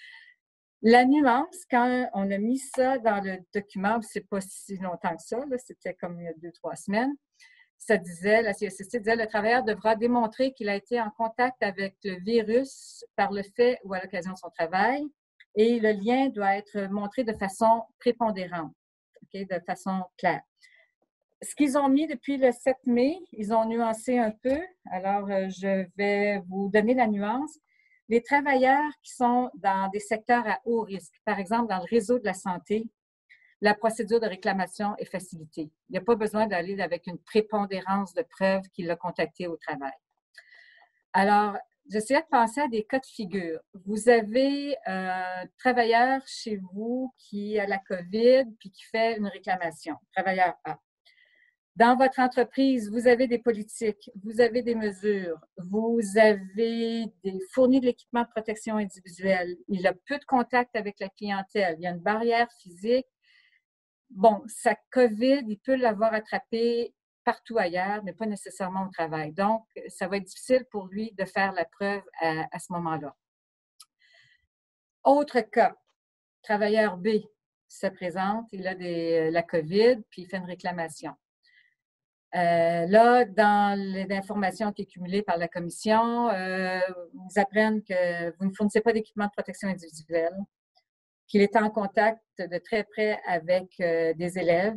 Speaker 2: La nuance, quand on a mis ça dans le document, c'est pas si longtemps que ça, c'était comme il y a 2-3 semaines, ça disait, la CSST disait, le travailleur devra démontrer qu'il a été en contact avec le virus par le fait ou à l'occasion de son travail. Et le lien doit être montré de façon prépondérante, okay, de façon claire. Ce qu'ils ont mis depuis le 7 mai, ils ont nuancé un peu. Alors, je vais vous donner la nuance. Les travailleurs qui sont dans des secteurs à haut risque, par exemple dans le réseau de la santé, la procédure de réclamation est facilitée. Il n'y a pas besoin d'aller avec une prépondérance de preuves qu'il l'a contacté au travail. Alors, j'essayais de penser à des cas de figure. Vous avez un travailleur chez vous qui a la COVID puis qui fait une réclamation, travailleur A. Dans votre entreprise, vous avez des politiques, vous avez des mesures, vous avez fourni de l'équipement de protection individuelle, il a peu de contact avec la clientèle, il y a une barrière physique. Bon, sa COVID, il peut l'avoir attrapé partout ailleurs, mais pas nécessairement au travail. Donc, ça va être difficile pour lui de faire la preuve à ce moment-là. Autre cas, travailleur B se présente, il a la COVID, puis il fait une réclamation. Là, dans l'information qui est cumulée par la commission, ils apprennent que vous ne fournissez pas d'équipement de protection individuelle, qu'il est en contact de très près avec des élèves,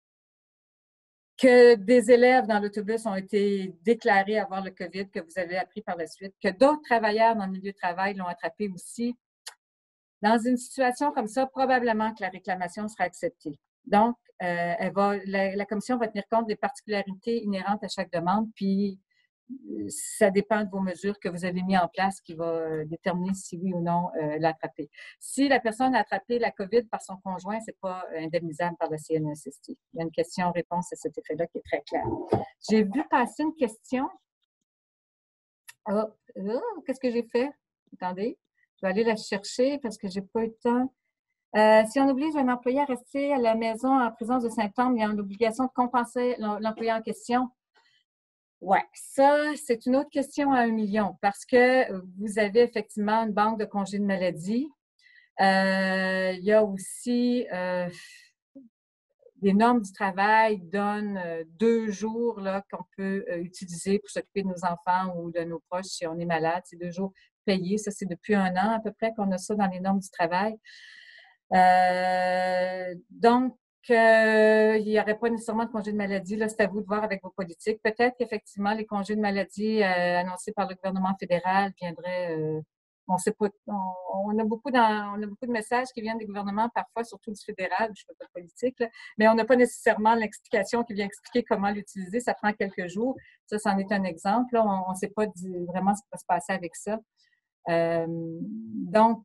Speaker 2: que des élèves dans l'autobus ont été déclarés avoir le COVID, que vous avez appris par la suite, que d'autres travailleurs dans le milieu de travail l'ont attrapé aussi. Dans une situation comme ça, probablement que la réclamation sera acceptée. Donc, la commission va tenir compte des particularités inhérentes à chaque demande, puis ça dépend de vos mesures que vous avez mises en place qui va déterminer si oui ou non l'attraper. Si la personne a attrapé la COVID par son conjoint, ce n'est pas indemnisable par la CNESST. Il y a une question-réponse à cet effet-là qui est très claire. J'ai vu passer une question. Qu'est-ce que j'ai fait? Attendez, je vais aller la chercher parce que je n'ai pas eu le temps. Si on oblige un employé à rester à la maison en présence de symptômes, il y a une obligation de compenser l'employé en question. Oui, ça, c'est une autre question à 1 million parce que vous avez effectivement une banque de congés de maladie. Il y a aussi les normes du travail donnent 2 jours qu'on peut utiliser pour s'occuper de nos enfants ou de nos proches si on est malade. C'est 2 jours payés. Ça, c'est depuis 1 an à peu près qu'on a ça dans les normes du travail. Donc, il n'y aurait pas nécessairement de congé de maladie. Là, c'est à vous de voir avec vos politiques. Peut-être qu'effectivement, les congés de maladie annoncés par le gouvernement fédéral viendraient. On sait pas. On a beaucoup de messages qui viennent des gouvernements, parfois, surtout du fédéral. Je ne fais pas de politique, là, mais on n'a pas nécessairement l'explication qui vient expliquer comment l'utiliser. Ça prend quelques jours. Ça, c'en est un exemple. Là. On ne sait pas vraiment ce qui va se passer avec ça. Donc,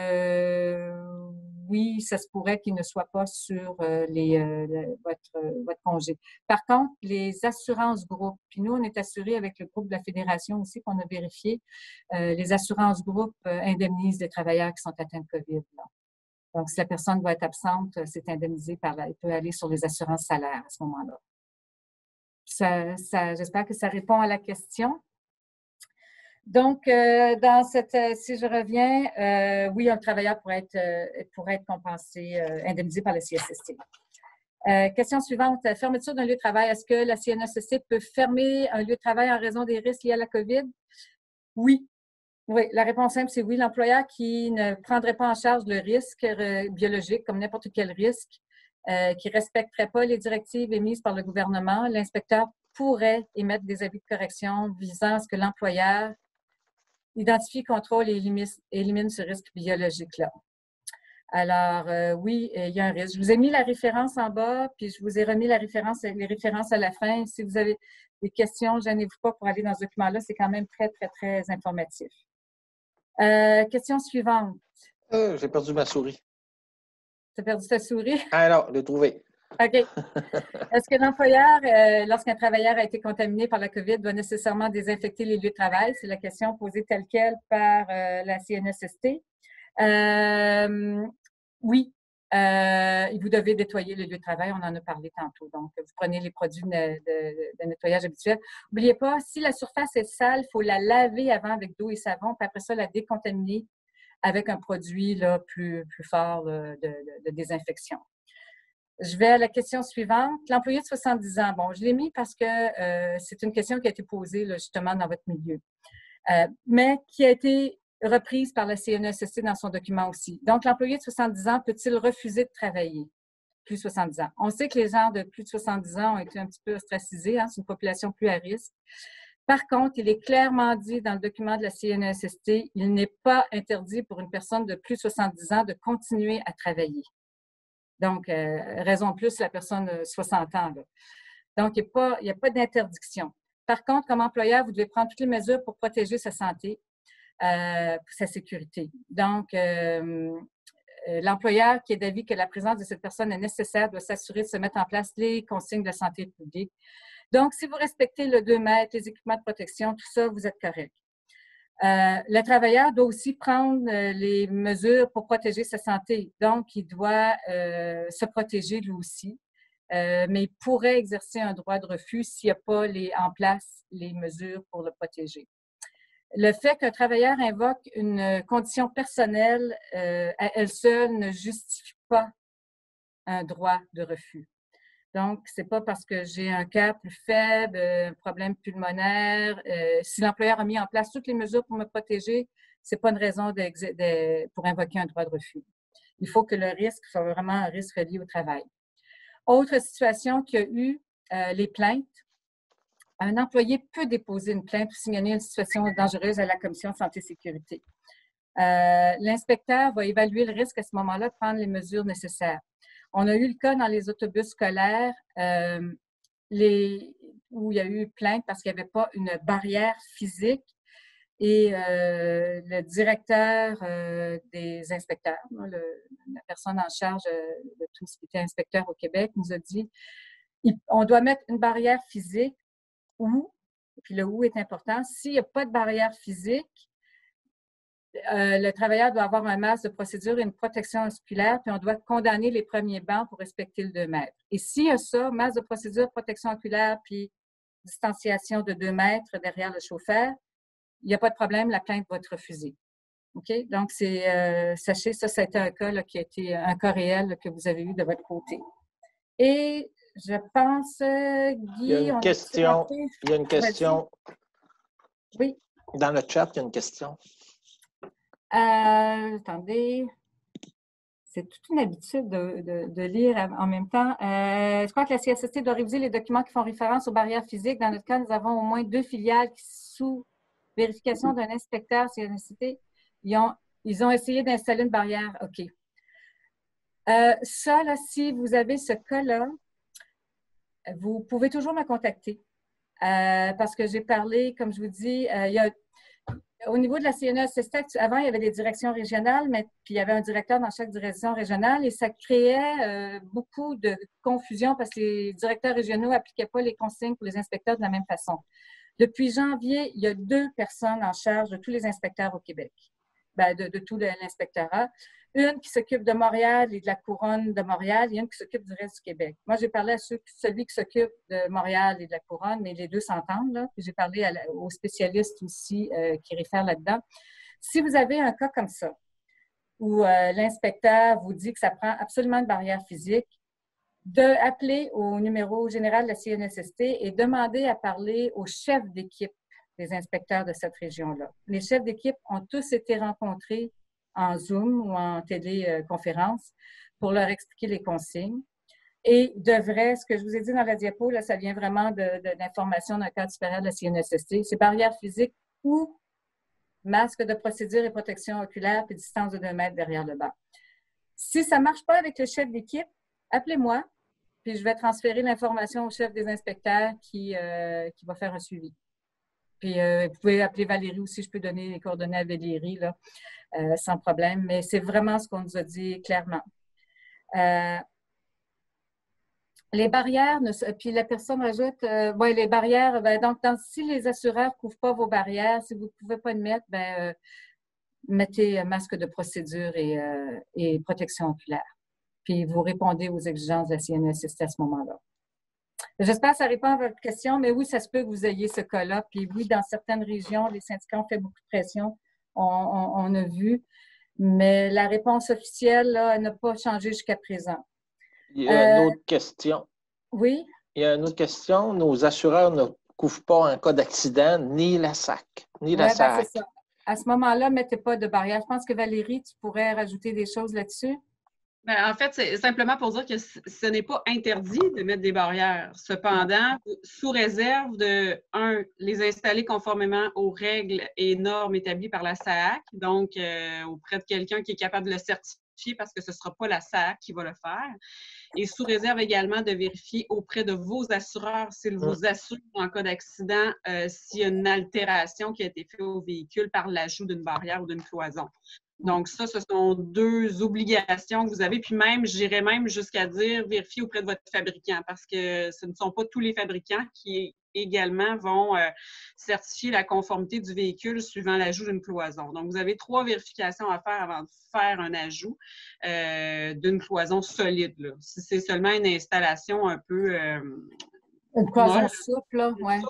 Speaker 2: oui, ça se pourrait qu'il ne soit pas sur votre congé. Par contre, les assurances groupes, puis nous, on est assurés avec le groupe de la Fédération aussi qu'on a vérifié, les assurances groupes indemnisent les travailleurs qui sont atteints de COVID. Là. Donc, si la personne va être absente, c'est indemnisé elle peut aller sur les assurances salaires à ce moment-là. J'espère que ça répond à la question. Donc, si je reviens, oui, un travailleur pourrait être compensé, indemnisé par la CNESST. Question suivante, fermeture d'un lieu de travail. Est-ce que la CNESST peut fermer un lieu de travail en raison des risques liés à la COVID? Oui. Oui, la réponse simple, c'est oui. L'employeur qui ne prendrait pas en charge le risque biologique, comme n'importe quel risque, qui ne respecterait pas les directives émises par le gouvernement, l'inspecteur pourrait émettre des avis de correction visant à ce que l'employeur identifie, contrôle et élimine ce risque biologique-là. Alors, oui, il y a un risque. Je vous ai mis la référence en bas, puis je vous ai remis les références à la fin. Si vous avez des questions, gênez-vous pas pour aller dans ce document-là. C'est quand même très, très, très informatif. Question suivante.
Speaker 1: J'ai perdu ma souris.
Speaker 2: Tu as perdu ta souris?
Speaker 1: Alors, je l'ai trouvée.
Speaker 2: OK. Est-ce que l'employeur, lorsqu'un travailleur a été contaminé par la COVID, doit nécessairement désinfecter les lieux de travail? C'est la question posée telle quelle par la CNESST. Oui, vous devez nettoyer le lieu de travail. On en a parlé tantôt. Donc, vous prenez les produits de nettoyage habituels. N'oubliez pas, si la surface est sale, il faut la laver avant avec d'eau et savon, puis après ça, la décontaminer avec un produit là, plus fort de désinfection. Je vais à la question suivante. L'employé de 70 ans. Bon, je l'ai mis parce que c'est une question qui a été posée là, justement dans votre milieu, mais qui a été reprise par la CNESST dans son document aussi. Donc, l'employé de 70 ans peut-il refuser de travailler? Plus de 70 ans. On sait que les gens de plus de 70 ans ont été un petit peu ostracisés. Hein, c'est une population plus à risque. Par contre, il est clairement dit dans le document de la CNESST, il n'est pas interdit pour une personne de plus de 70 ans de continuer à travailler. Donc, raison de plus, la personne de 60 ans. Là. Donc, il n'y a pas d'interdiction. Par contre, comme employeur, vous devez prendre toutes les mesures pour protéger sa santé, pour sa sécurité. Donc, l'employeur qui est d'avis que la présence de cette personne est nécessaire doit s'assurer de se mettre en place les consignes de santé publique. Donc, si vous respectez le 2 mètres, les équipements de protection, tout ça, vous êtes correct. Le travailleur doit aussi prendre les mesures pour protéger sa santé. Donc, il doit se protéger lui aussi, mais il pourrait exercer un droit de refus s'il n'y a pas en place les mesures pour le protéger. Le fait qu'un travailleur invoque une condition personnelle à elle seule ne justifie pas un droit de refus. Donc, c'est pas parce que j'ai un cœur plus faible, un problème pulmonaire. Si l'employeur a mis en place toutes les mesures pour me protéger, c'est pas une raison pour invoquer un droit de refus. Il faut que le risque soit vraiment un risque lié au travail. Autre situation qu'il y a eu, les plaintes. Un employé peut déposer une plainte ou signaler une situation dangereuse à la Commission santé et sécurité. L'inspecteur va évaluer le risque à ce moment-là, prendre les mesures nécessaires. On a eu le cas dans les autobus scolaires où il y a eu plainte parce qu'il n'y avait pas une barrière physique et le directeur des inspecteurs, la personne en charge de tout ce qui était inspecteur au Québec, nous a dit on doit mettre une barrière physique où, puis le où est important, s'il n'y a pas de barrière physique, le travailleur doit avoir un masque de procédure et une protection oculaire, puis on doit condamner les premiers bancs pour respecter le 2 mètres. Et s'il y a ça, masque de procédure, protection oculaire, puis distanciation de 2 mètres derrière le chauffeur, il n'y a pas de problème, la plainte va être refusée. OK? Donc, sachez, ça a été un cas là, qui a été un cas réel là, que vous avez eu de votre côté. Et je pense, Guy...
Speaker 1: Il y a une question. Il y a une question.
Speaker 2: Oui.
Speaker 1: Dans le chat, il y a une question.
Speaker 2: Attendez. C'est toute une habitude de lire en même temps. Je crois que la CSST doit réviser les documents qui font référence aux barrières physiques. Dans notre cas, nous avons au moins 2 filiales qui, sous vérification d'un inspecteur CSST, ils ont essayé d'installer une barrière. OK. Ça, là, si vous avez ce cas-là, vous pouvez toujours me contacter parce que j'ai parlé, comme je vous dis, au niveau de la CNESST, avant, il y avait des directions régionales, puis il y avait un directeur dans chaque direction régionale et ça créait beaucoup de confusion parce que les directeurs régionaux n'appliquaient pas les consignes pour les inspecteurs de la même façon. Depuis janvier, il y a 2 personnes en charge de tous les inspecteurs au Québec, de tout l'inspectorat. Une qui s'occupe de Montréal et de la couronne de Montréal et une qui s'occupe du reste du Québec. Moi, j'ai parlé à celui qui s'occupe de Montréal et de la couronne, mais les deux s'entendent. Là. Puis j'ai parlé aux spécialistes aussi qui réfèrent là-dedans. Si vous avez un cas comme ça, où l'inspecteur vous dit que ça prend absolument une barrière physique, d'appeler au numéro général de la CNESST et demander à parler au chef d'équipe des inspecteurs de cette région-là. Les chefs d'équipe ont tous été rencontrés en Zoom ou en téléconférence pour leur expliquer les consignes. Et devrait, ce que je vous ai dit dans la diapo, là, ça vient vraiment de l'information d'un cadre supérieur de la CNESST, c'est barrières physiques ou masque de procédure et protection oculaire puis distance de 2 mètres derrière le banc. Si ça ne marche pas avec le chef d'équipe, appelez-moi, puis je vais transférer l'information au chef des inspecteurs qui va faire un suivi. Puis vous pouvez appeler Valérie aussi, je peux donner les coordonnées à Valérie, là, sans problème, mais c'est vraiment ce qu'on nous a dit clairement. Les barrières, puis la personne rajoute, les barrières, donc si les assureurs ne couvrent pas vos barrières, si vous ne pouvez pas le mettre, mettez masque de procédure et protection oculaire. Puis vous répondez aux exigences de la CNESST à ce moment-là. J'espère que ça répond à votre question, mais oui, ça se peut que vous ayez ce cas-là. Puis oui, dans certaines régions, les syndicats ont fait beaucoup de pression, on a vu, mais la réponse officielle n'a pas changé jusqu'à présent.
Speaker 1: Il y a une autre question.
Speaker 2: Oui?
Speaker 1: Il y a une autre question. Nos assureurs ne couvrent pas en cas d'accident, ni la SAC. Ni la SAC.
Speaker 2: C'est ça. À ce moment-là, ne mettez pas de barrière. Je pense que Valérie, tu pourrais rajouter des choses là-dessus?
Speaker 3: En fait, c'est simplement pour dire que ce n'est pas interdit de mettre des barrières. Cependant, sous réserve de, les installer conformément aux règles et normes établies par la SAAC, donc auprès de quelqu'un qui est capable de le certifier parce que ce ne sera pas la SAAC qui va le faire. Et sous réserve également de vérifier auprès de vos assureurs s'ils vous assurent en cas d'accident s'il y a une altération qui a été faite au véhicule par l'ajout d'une barrière ou d'une cloison. Donc, ça, ce sont 2 obligations que vous avez. Puis même, j'irais même jusqu'à dire vérifier auprès de votre fabricant parce que ce ne sont pas tous les fabricants qui également vont certifier la conformité du véhicule suivant l'ajout d'une cloison. Donc, vous avez 3 vérifications à faire avant de faire un ajout d'une cloison solide, là. Si c'est seulement une installation un peu
Speaker 2: une cloison souple, là, ouais.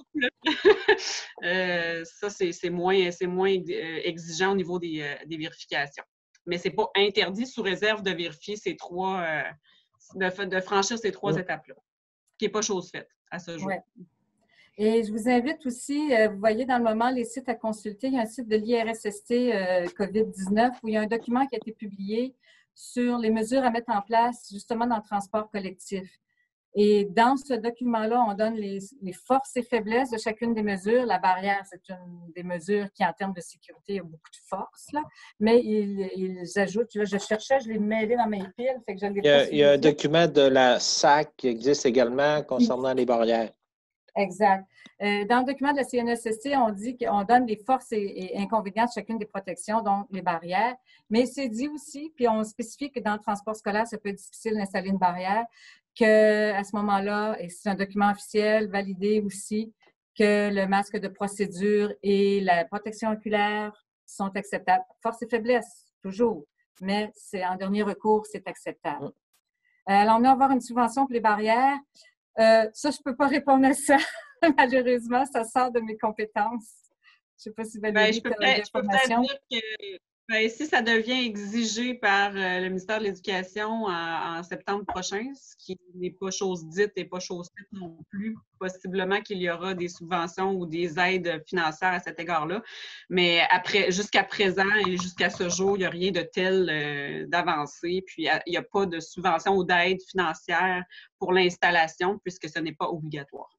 Speaker 3: Ça, c'est moins exigeant au niveau des vérifications. Mais ce n'est pas interdit sous réserve de vérifier ces 3, de franchir ces 3 étapes-là, qui n'est pas chose faite à ce jour.
Speaker 2: Ouais. Et je vous invite aussi, vous voyez dans le moment les sites à consulter. Il y a un site de l'IRSST COVID-19 où il y a un document qui a été publié sur les mesures à mettre en place justement dans le transport collectif. Et dans ce document-là, on donne les forces et faiblesses de chacune des mesures. La barrière, c'est une des mesures qui, en termes de sécurité, a beaucoup de force, là. Mais ils ajoutent, là, je cherchais, je l'ai mêlé dans mes piles, fait que je l'ai pas.
Speaker 1: Il y a un document de la SAC qui existe également concernant les barrières.
Speaker 2: Exact. Dans le document de la CNESST, on dit qu'on donne les forces et inconvénients de chacune des protections, donc les barrières. Mais c'est dit aussi, puis on spécifie que dans le transport scolaire, ça peut être difficile d'installer une barrière, qu'à ce moment-là, et c'est un document officiel, validé aussi, que le masque de procédure et la protection oculaire sont acceptables. Force et faiblesse, toujours, mais c'est en dernier recours, c'est acceptable. Alors, on va avoir une subvention pour les barrières. Ça, je ne peux pas répondre à ça. Malheureusement, ça sort de mes compétences. Je ne sais pas si Valérie
Speaker 3: je peux peut-être dire que si ça devient exigé par le ministère de l'Éducation en septembre prochain, ce qui n'est pas chose dite et pas chose faite non plus, possiblement qu'il y aura des subventions ou des aides financières à cet égard-là. Mais jusqu'à présent et jusqu'à ce jour, il n'y a rien de tel d'avancé. Puis, il n'y a pas de subvention ou d'aide financière pour l'installation puisque ce n'est pas obligatoire.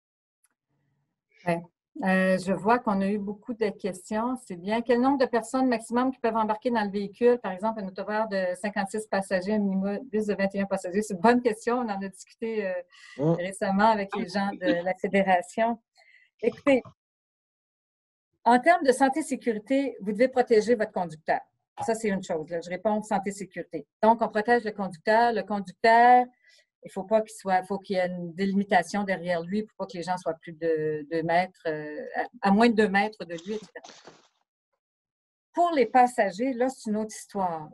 Speaker 2: Ouais. Je vois qu'on a eu beaucoup de questions. C'est bien. Quel nombre de personnes maximum qui peuvent embarquer dans le véhicule? Par exemple, un autocar de 56 passagers, un minibus de 21 passagers. C'est une bonne question. On en a discuté récemment avec les gens de la Fédération. Écoutez, en termes de santé-sécurité, vous devez protéger votre conducteur. Ça, c'est une chose. Là. Je réponds santé-sécurité. Donc, on protège le conducteur. Le conducteur, il faut pas faut qu'il y ait une délimitation derrière lui pour pas que les gens soient plus de 2 mètres, à moins de 2 mètres de lui, etc. Pour les passagers, là, c'est une autre histoire.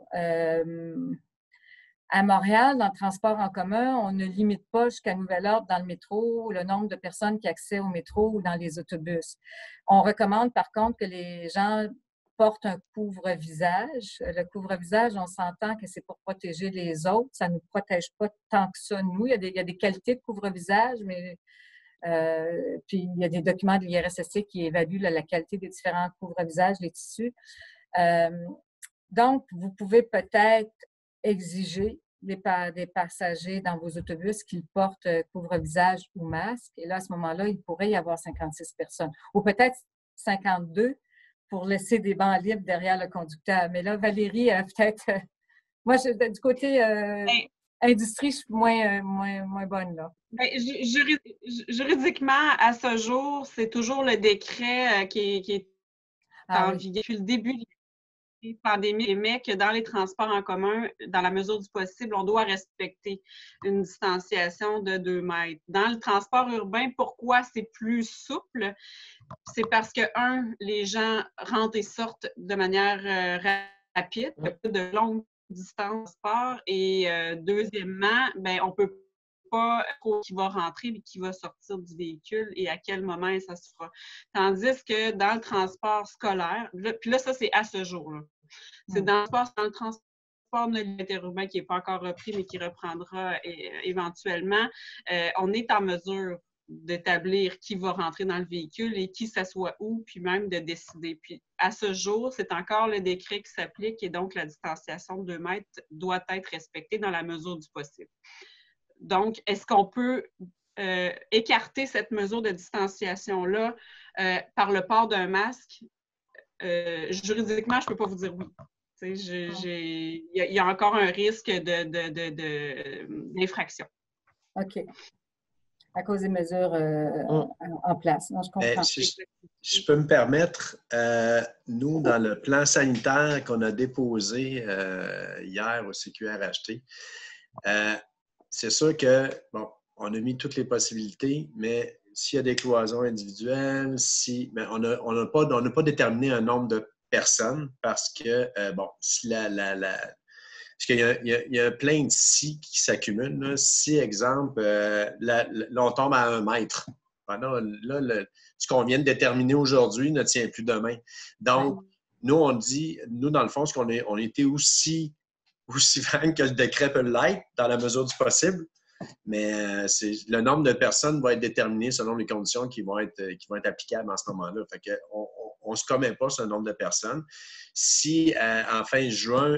Speaker 2: À Montréal, dans le transport en commun, on ne limite pas jusqu'à nouvel ordre dans le métro le nombre de personnes qui accèdent au métro ou dans les autobus. On recommande par contre que les gens portent un couvre-visage. Le couvre-visage, on s'entend que c'est pour protéger les autres. Ça ne nous protège pas tant que ça, nous. Il y a des qualités de couvre-visage, mais puis il y a des documents de l'IRSST qui évaluent la qualité des différents couvre-visages, les tissus. Donc, vous pouvez peut-être exiger des passagers dans vos autobus qu'ils portent couvre-visage ou masque. Et là, à ce moment-là, il pourrait y avoir 56 personnes. Ou peut-être 52 pour laisser des bancs libres derrière le conducteur. Mais là, Valérie, peut-être... moi, du côté industrie, je suis moins bonne, là.
Speaker 3: Juridiquement, à ce jour, c'est toujours le décret qui est en vigueur depuis le début de la pandémie, mais que dans les transports en commun, dans la mesure du possible, on doit respecter une distanciation de 2 mètres. Dans le transport urbain, pourquoi c'est plus souple? C'est parce que, les gens rentrent et sortent de manière rapide, il y a pas de longue distance sport, et deuxièmement, on peut pas qui va rentrer et qui va sortir du véhicule et à quel moment ça se fera. Tandis que dans le transport scolaire, puis là, ça, c'est à ce jour-là. C'est dans le transport interurbain qui n'est pas encore repris, mais qui reprendra éventuellement. On est en mesure d'établir qui va rentrer dans le véhicule et qui s'assoit où, puis même de décider. Puis à ce jour, c'est encore le décret qui s'applique et donc la distanciation de 2 mètres doit être respectée dans la mesure du possible. Donc, est-ce qu'on peut écarter cette mesure de distanciation-là par le port d'un masque? Juridiquement, je ne peux pas vous dire oui. Il y a encore un risque d'infraction.
Speaker 2: OK. À cause des mesures en place. Non, je comprends.
Speaker 4: Si je peux me permettre, nous, dans le plan sanitaire qu'on a déposé hier au CQRHT, c'est sûr que, bon, on a mis toutes les possibilités, mais s'il y a des cloisons individuelles, mais on n'a pas déterminé un nombre de personnes parce que, bon, si parce qu'il y a plein de si qui s'accumulent. Si, exemple, là, on tombe à 1 mètre. Voilà, là, ce qu'on vient de déterminer aujourd'hui ne tient plus demain. Donc, nous, on dit, nous, dans le fond, on était aussi franc que le décret peut l'être, dans la mesure du possible. Mais le nombre de personnes va être déterminé selon les conditions qui vont être applicables en ce moment-là. Fait qu'on ne se commet pas sur le nombre de personnes. Si, en fin juin,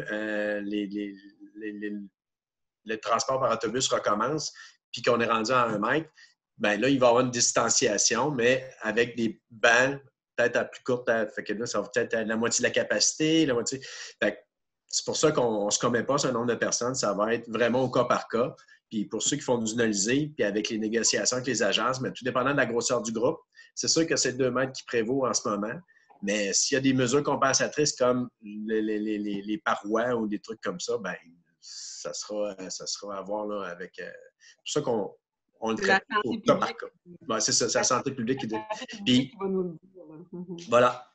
Speaker 4: le transport par autobus recommence, puis qu'on est rendu à 1 mètre, bien là, il va y avoir une distanciation, mais avec des bancs peut-être à plus courte. Fait que là, ça va peut-être à la moitié de la capacité, la moitié. Fait que c'est pour ça qu'on ne se commet pas sur un nombre de personnes. Ça va être vraiment au cas par cas. Puis pour ceux qui font du nollisé, puis avec les négociations avec les agences, mais tout dépendant de la grosseur du groupe, c'est sûr que c'est 2 mètres qui prévaut en ce moment. Mais s'il y a des mesures compensatrices comme les parois ou des trucs comme ça, bien, ça sera à voir là, avec. C'est pour ça qu'on le traite au cas par cas. Ben, c'est ça, c'est la santé publique qui dit. Puis, voilà.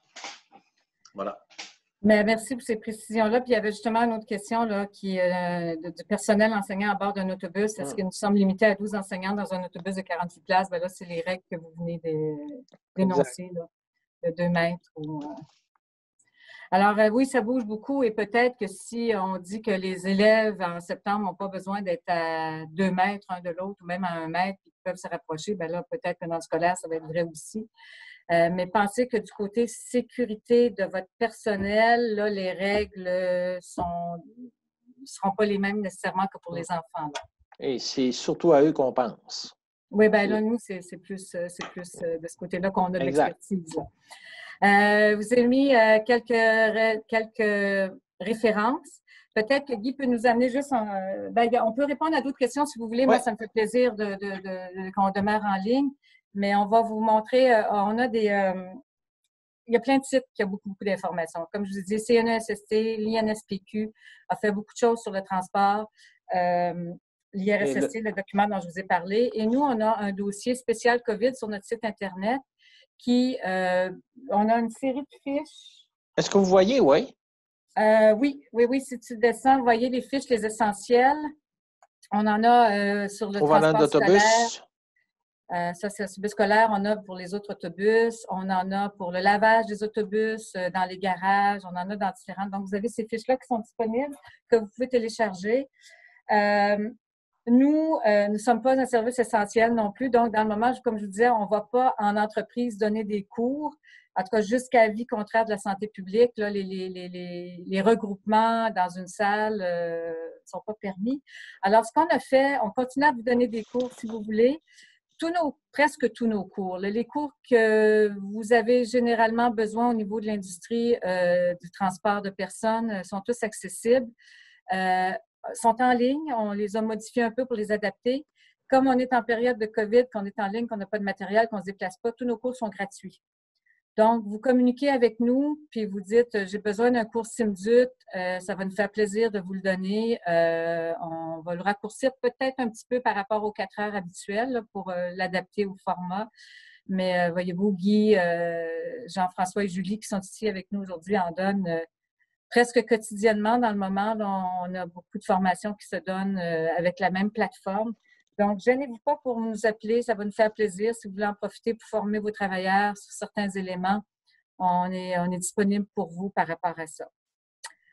Speaker 2: Mais merci pour ces précisions-là. Puis il y avait justement une autre question là, qui est du personnel enseignant à bord d'un autobus. Est-ce que nous sommes limités à 12 enseignants dans un autobus de 48 places? Bien là, c'est les règles que vous venez d'énoncer, de 2 mètres. Alors, oui, ça bouge beaucoup et peut-être que si on dit que les élèves en septembre n'ont pas besoin d'être à 2 mètres un de l'autre ou même à 1 mètre et qu'ils peuvent se rapprocher, bien là, peut-être que dans le scolaire, ça va être vrai aussi. Mais pensez que du côté sécurité de votre personnel, là, les règles ne seront pas les mêmes nécessairement que pour les enfants. Là.
Speaker 1: Et c'est surtout à eux qu'on pense.
Speaker 2: Oui, bien là, nous, c'est plus de ce côté-là qu'on a de l'expertise. Vous avez mis quelques références. Peut-être que Guy peut nous amener juste on peut répondre à d'autres questions si vous voulez. Moi, ça me fait plaisir qu'on demeure en ligne. Mais on va vous montrer, il y a plein de sites qui ont beaucoup d'informations. Comme je vous dis, CNESST, l'INSPQ a fait beaucoup de choses sur le transport. L'IRSST, le document dont je vous ai parlé. Et nous, on a un dossier spécial COVID sur notre site Internet on a une série de fiches.
Speaker 1: Est-ce que vous voyez, oui?
Speaker 2: Oui. Si tu descends, vous voyez les fiches, les essentiels. On en a sur le transport scolaire. Ça, c'est le bus scolaire. On a pour les autres autobus. On en a pour le lavage des autobus dans les garages. On en a dans différentes. Donc, vous avez ces fiches-là qui sont disponibles, que vous pouvez télécharger. Nous ne sommes pas un service essentiel non plus. Donc, dans le moment, comme je vous disais, on ne va pas en entreprise donner des cours. En tout cas, jusqu'à avis contraire de la santé publique, là, les regroupements dans une salle ne sont pas permis. Alors, ce qu'on a fait, on continue à vous donner des cours si vous voulez. Presque tous nos cours. Les cours que vous avez généralement besoin au niveau de l'industrie du transport de personnes sont tous accessibles. Sont en ligne. On les a modifiés un peu pour les adapter. Comme on est en période de COVID, qu'on est en ligne, qu'on n'a pas de matériel, qu'on ne se déplace pas, tous nos cours sont gratuits. Donc, vous communiquez avec nous, puis vous dites « J'ai besoin d'un cours SIMDUT, ça va nous faire plaisir de vous le donner. On va le raccourcir peut-être un petit peu par rapport aux 4 heures habituelles là, pour l'adapter au format. Mais voyez-vous, Guy, Jean-François et Julie qui sont ici avec nous aujourd'hui en donnent presque quotidiennement dans le moment. On a beaucoup de formations qui se donnent avec la même plateforme. Donc, gênez-vous pas pour nous appeler, ça va nous faire plaisir. Si vous voulez en profiter pour former vos travailleurs sur certains éléments, on est disponible pour vous par rapport à ça.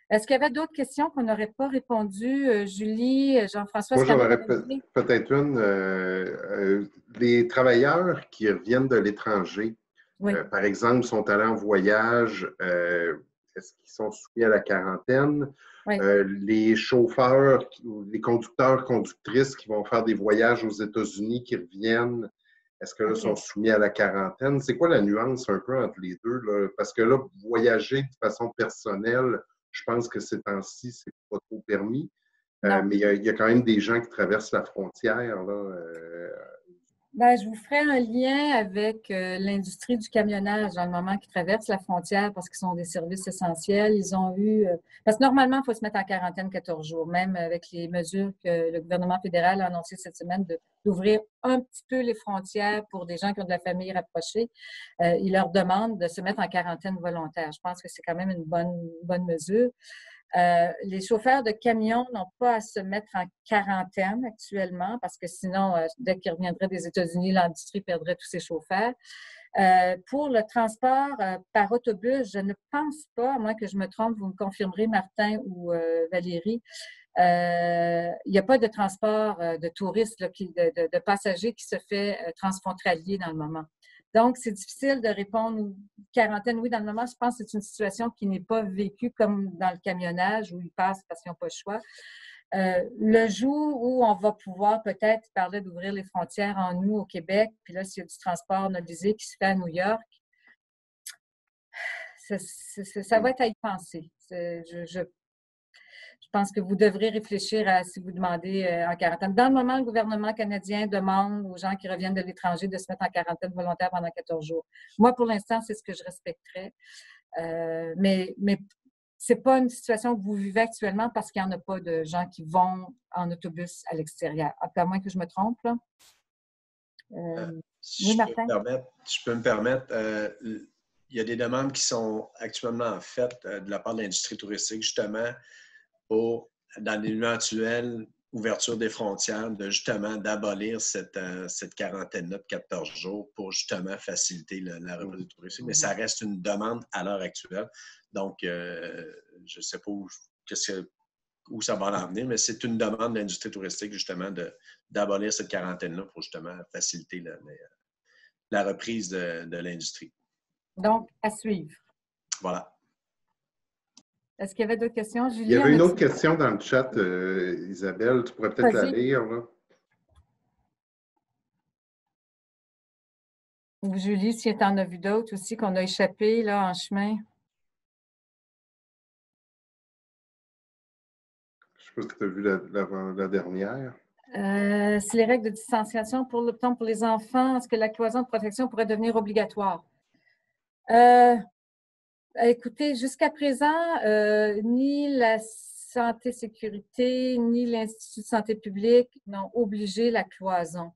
Speaker 2: Est-ce qu'il y avait d'autres questions qu'on n'aurait pas répondu? Julie, Jean-François?
Speaker 5: Moi, j'en aurais peut-être une. Les travailleurs qui reviennent de l'étranger,
Speaker 2: Oui.
Speaker 5: Par exemple, sont allés en voyage, est-ce qu'ils sont soumis à la quarantaine?
Speaker 2: Oui.
Speaker 5: Les chauffeurs, les conducteurs, conductrices qui vont faire des voyages aux États-Unis, qui reviennent, est-ce que là, sont soumis à la quarantaine? C'est quoi la nuance un peu entre les deux, là? Parce que là, voyager de façon personnelle, je pense que ces temps-ci, c'est pas trop permis. Mais il y a quand même des gens qui traversent la frontière, là.
Speaker 2: Ben, je vous ferai un lien avec l'industrie du camionnage dans le moment qu'ils traversent la frontière parce qu'ils sont des services essentiels. Ils ont eu... parce que normalement, il faut se mettre en quarantaine 14 jours, même avec les mesures que le gouvernement fédéral a annoncées cette semaine d'ouvrir un petit peu les frontières pour des gens qui ont de la famille rapprochée. Ils leur demandent de se mettre en quarantaine volontaire. Je pense que c'est quand même une bonne mesure. Les chauffeurs de camions n'ont pas à se mettre en quarantaine actuellement parce que sinon, dès qu'ils reviendraient des États-Unis, l'industrie perdrait tous ses chauffeurs. Pour le transport par autobus, je ne pense pas, à moins que je me trompe, vous me confirmerez, Martin ou Valérie, il n'y a pas de transport de touristes, là, de passagers qui se fait transfrontalier dans le moment. Donc, c'est difficile de répondre quarantaine. Oui, dans le moment, je pense que c'est une situation qui n'est pas vécue comme dans le camionnage où ils passent parce qu'ils n'ont pas le choix. Le jour où on va pouvoir peut-être parler d'ouvrir les frontières en août au Québec, puis là, s'il y a du transport nodisé qui se fait à New York, ça va être à y penser. Je pense que vous devrez réfléchir à si vous demandez en quarantaine. Dans le moment, le gouvernement canadien demande aux gens qui reviennent de l'étranger de se mettre en quarantaine volontaire pendant 14 jours. Moi, pour l'instant, c'est ce que je respecterais. Mais ce n'est pas une situation que vous vivez actuellement parce qu'il n'y en a pas de gens qui vont en autobus à l'extérieur. À moins que je me trompe, là.
Speaker 4: Si
Speaker 2: oui, Martin?
Speaker 4: je peux me permettre, il y a des demandes qui sont actuellement faites de la part de l'industrie touristique, justement, pour, dans l'éventuelle ouverture des frontières, d'abolir cette quarantaine-là de 14 jours pour justement faciliter la reprise du tourisme. Mais ça reste une demande à l'heure actuelle. Donc, je ne sais pas où ça va en venir, mais c'est une demande de l'industrie touristique, justement, d'abolir cette quarantaine-là pour justement faciliter la reprise de l'industrie.
Speaker 2: Donc, à suivre.
Speaker 4: Voilà.
Speaker 2: Est-ce qu'il y avait d'autres questions? Julie,
Speaker 5: il y avait une autre question dans le chat, Isabelle. Tu pourrais peut-être la lire, là.
Speaker 2: Ou Julie, si tu en as vu d'autres aussi qu'on a échappé là, en chemin.
Speaker 5: Je ne sais pas si tu as vu la dernière.
Speaker 2: C'est les règles de distanciation pour les enfants. Est-ce que la cloison de protection pourrait devenir obligatoire? Écoutez, jusqu'à présent, ni la Santé Sécurité, ni l'Institut de santé publique n'ont obligé la cloison.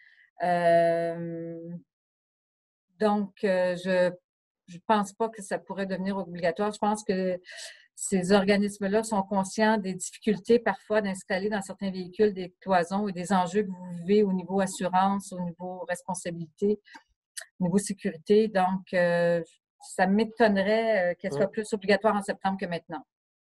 Speaker 2: Donc, je ne pense pas que ça pourrait devenir obligatoire. Je pense que ces organismes-là sont conscients des difficultés parfois d'installer dans certains véhicules des cloisons et des enjeux que vous vivez au niveau assurance, au niveau responsabilité, au niveau sécurité. Donc, ça m'étonnerait qu'elle soit plus obligatoire en septembre que maintenant.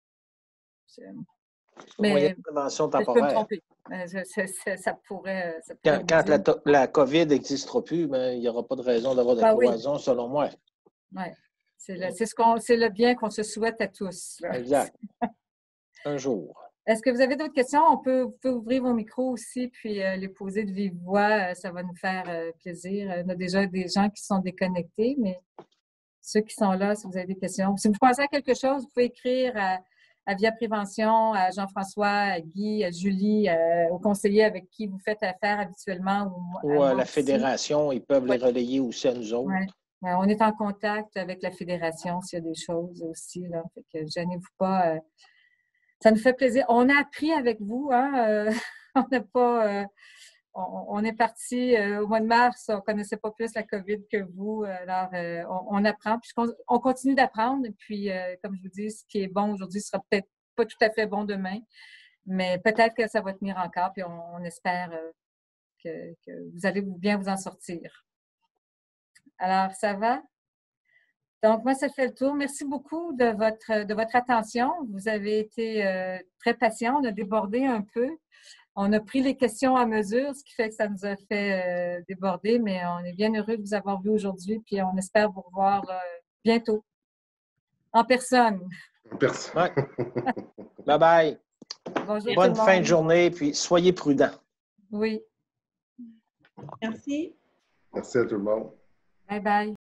Speaker 1: Mais prévention temporaire.
Speaker 2: Je peux me tromper. Ça pourrait
Speaker 1: quand la COVID n'existera plus, ben, il n'y aura pas de raison d'avoir de cloison, selon moi.
Speaker 2: Oui. C'est le bien qu'on se souhaite à tous. Là.
Speaker 1: Exact. Un jour.
Speaker 2: Est-ce que vous avez d'autres questions? Vous pouvez ouvrir vos micros aussi, puis les poser de vive voix. Ça va nous faire plaisir. Il y a déjà des gens qui sont déconnectés, mais ceux qui sont là, si vous avez des questions. Si vous pensez à quelque chose, vous pouvez écrire à Via Prévention, à Jean-François, à Guy, à Julie, aux conseillers avec qui vous faites affaire habituellement.
Speaker 1: Ou à la Fédération, ils peuvent les relayer aussi à nous autres.
Speaker 2: Ouais. On est en contact avec la Fédération s'il y a des choses aussi. Là. Fait que gênez-vous pas. Ça nous fait plaisir. On a appris avec vous. Hein, on est parti au mois de mars. On ne connaissait pas plus la COVID que vous. Alors, on apprend. Puis on continue d'apprendre. Puis, comme je vous dis, ce qui est bon aujourd'hui sera peut-être pas tout à fait bon demain. Mais peut-être que ça va tenir encore. Puis, on espère que vous allez bien vous en sortir. Alors, ça va? Donc, moi, ça fait le tour. Merci beaucoup de votre attention. Vous avez été très patient. On a débordé un peu. On a pris les questions à mesure, ce qui fait que ça nous a fait déborder, mais on est bien heureux de vous avoir vu aujourd'hui, puis on espère vous revoir bientôt, en personne.
Speaker 5: En personne.
Speaker 1: Ouais. Bye-bye.
Speaker 2: Bonjour.
Speaker 1: Bonne fin de journée, puis soyez prudents.
Speaker 2: Oui.
Speaker 6: Merci.
Speaker 5: Merci à tout le monde.
Speaker 2: Bye-bye.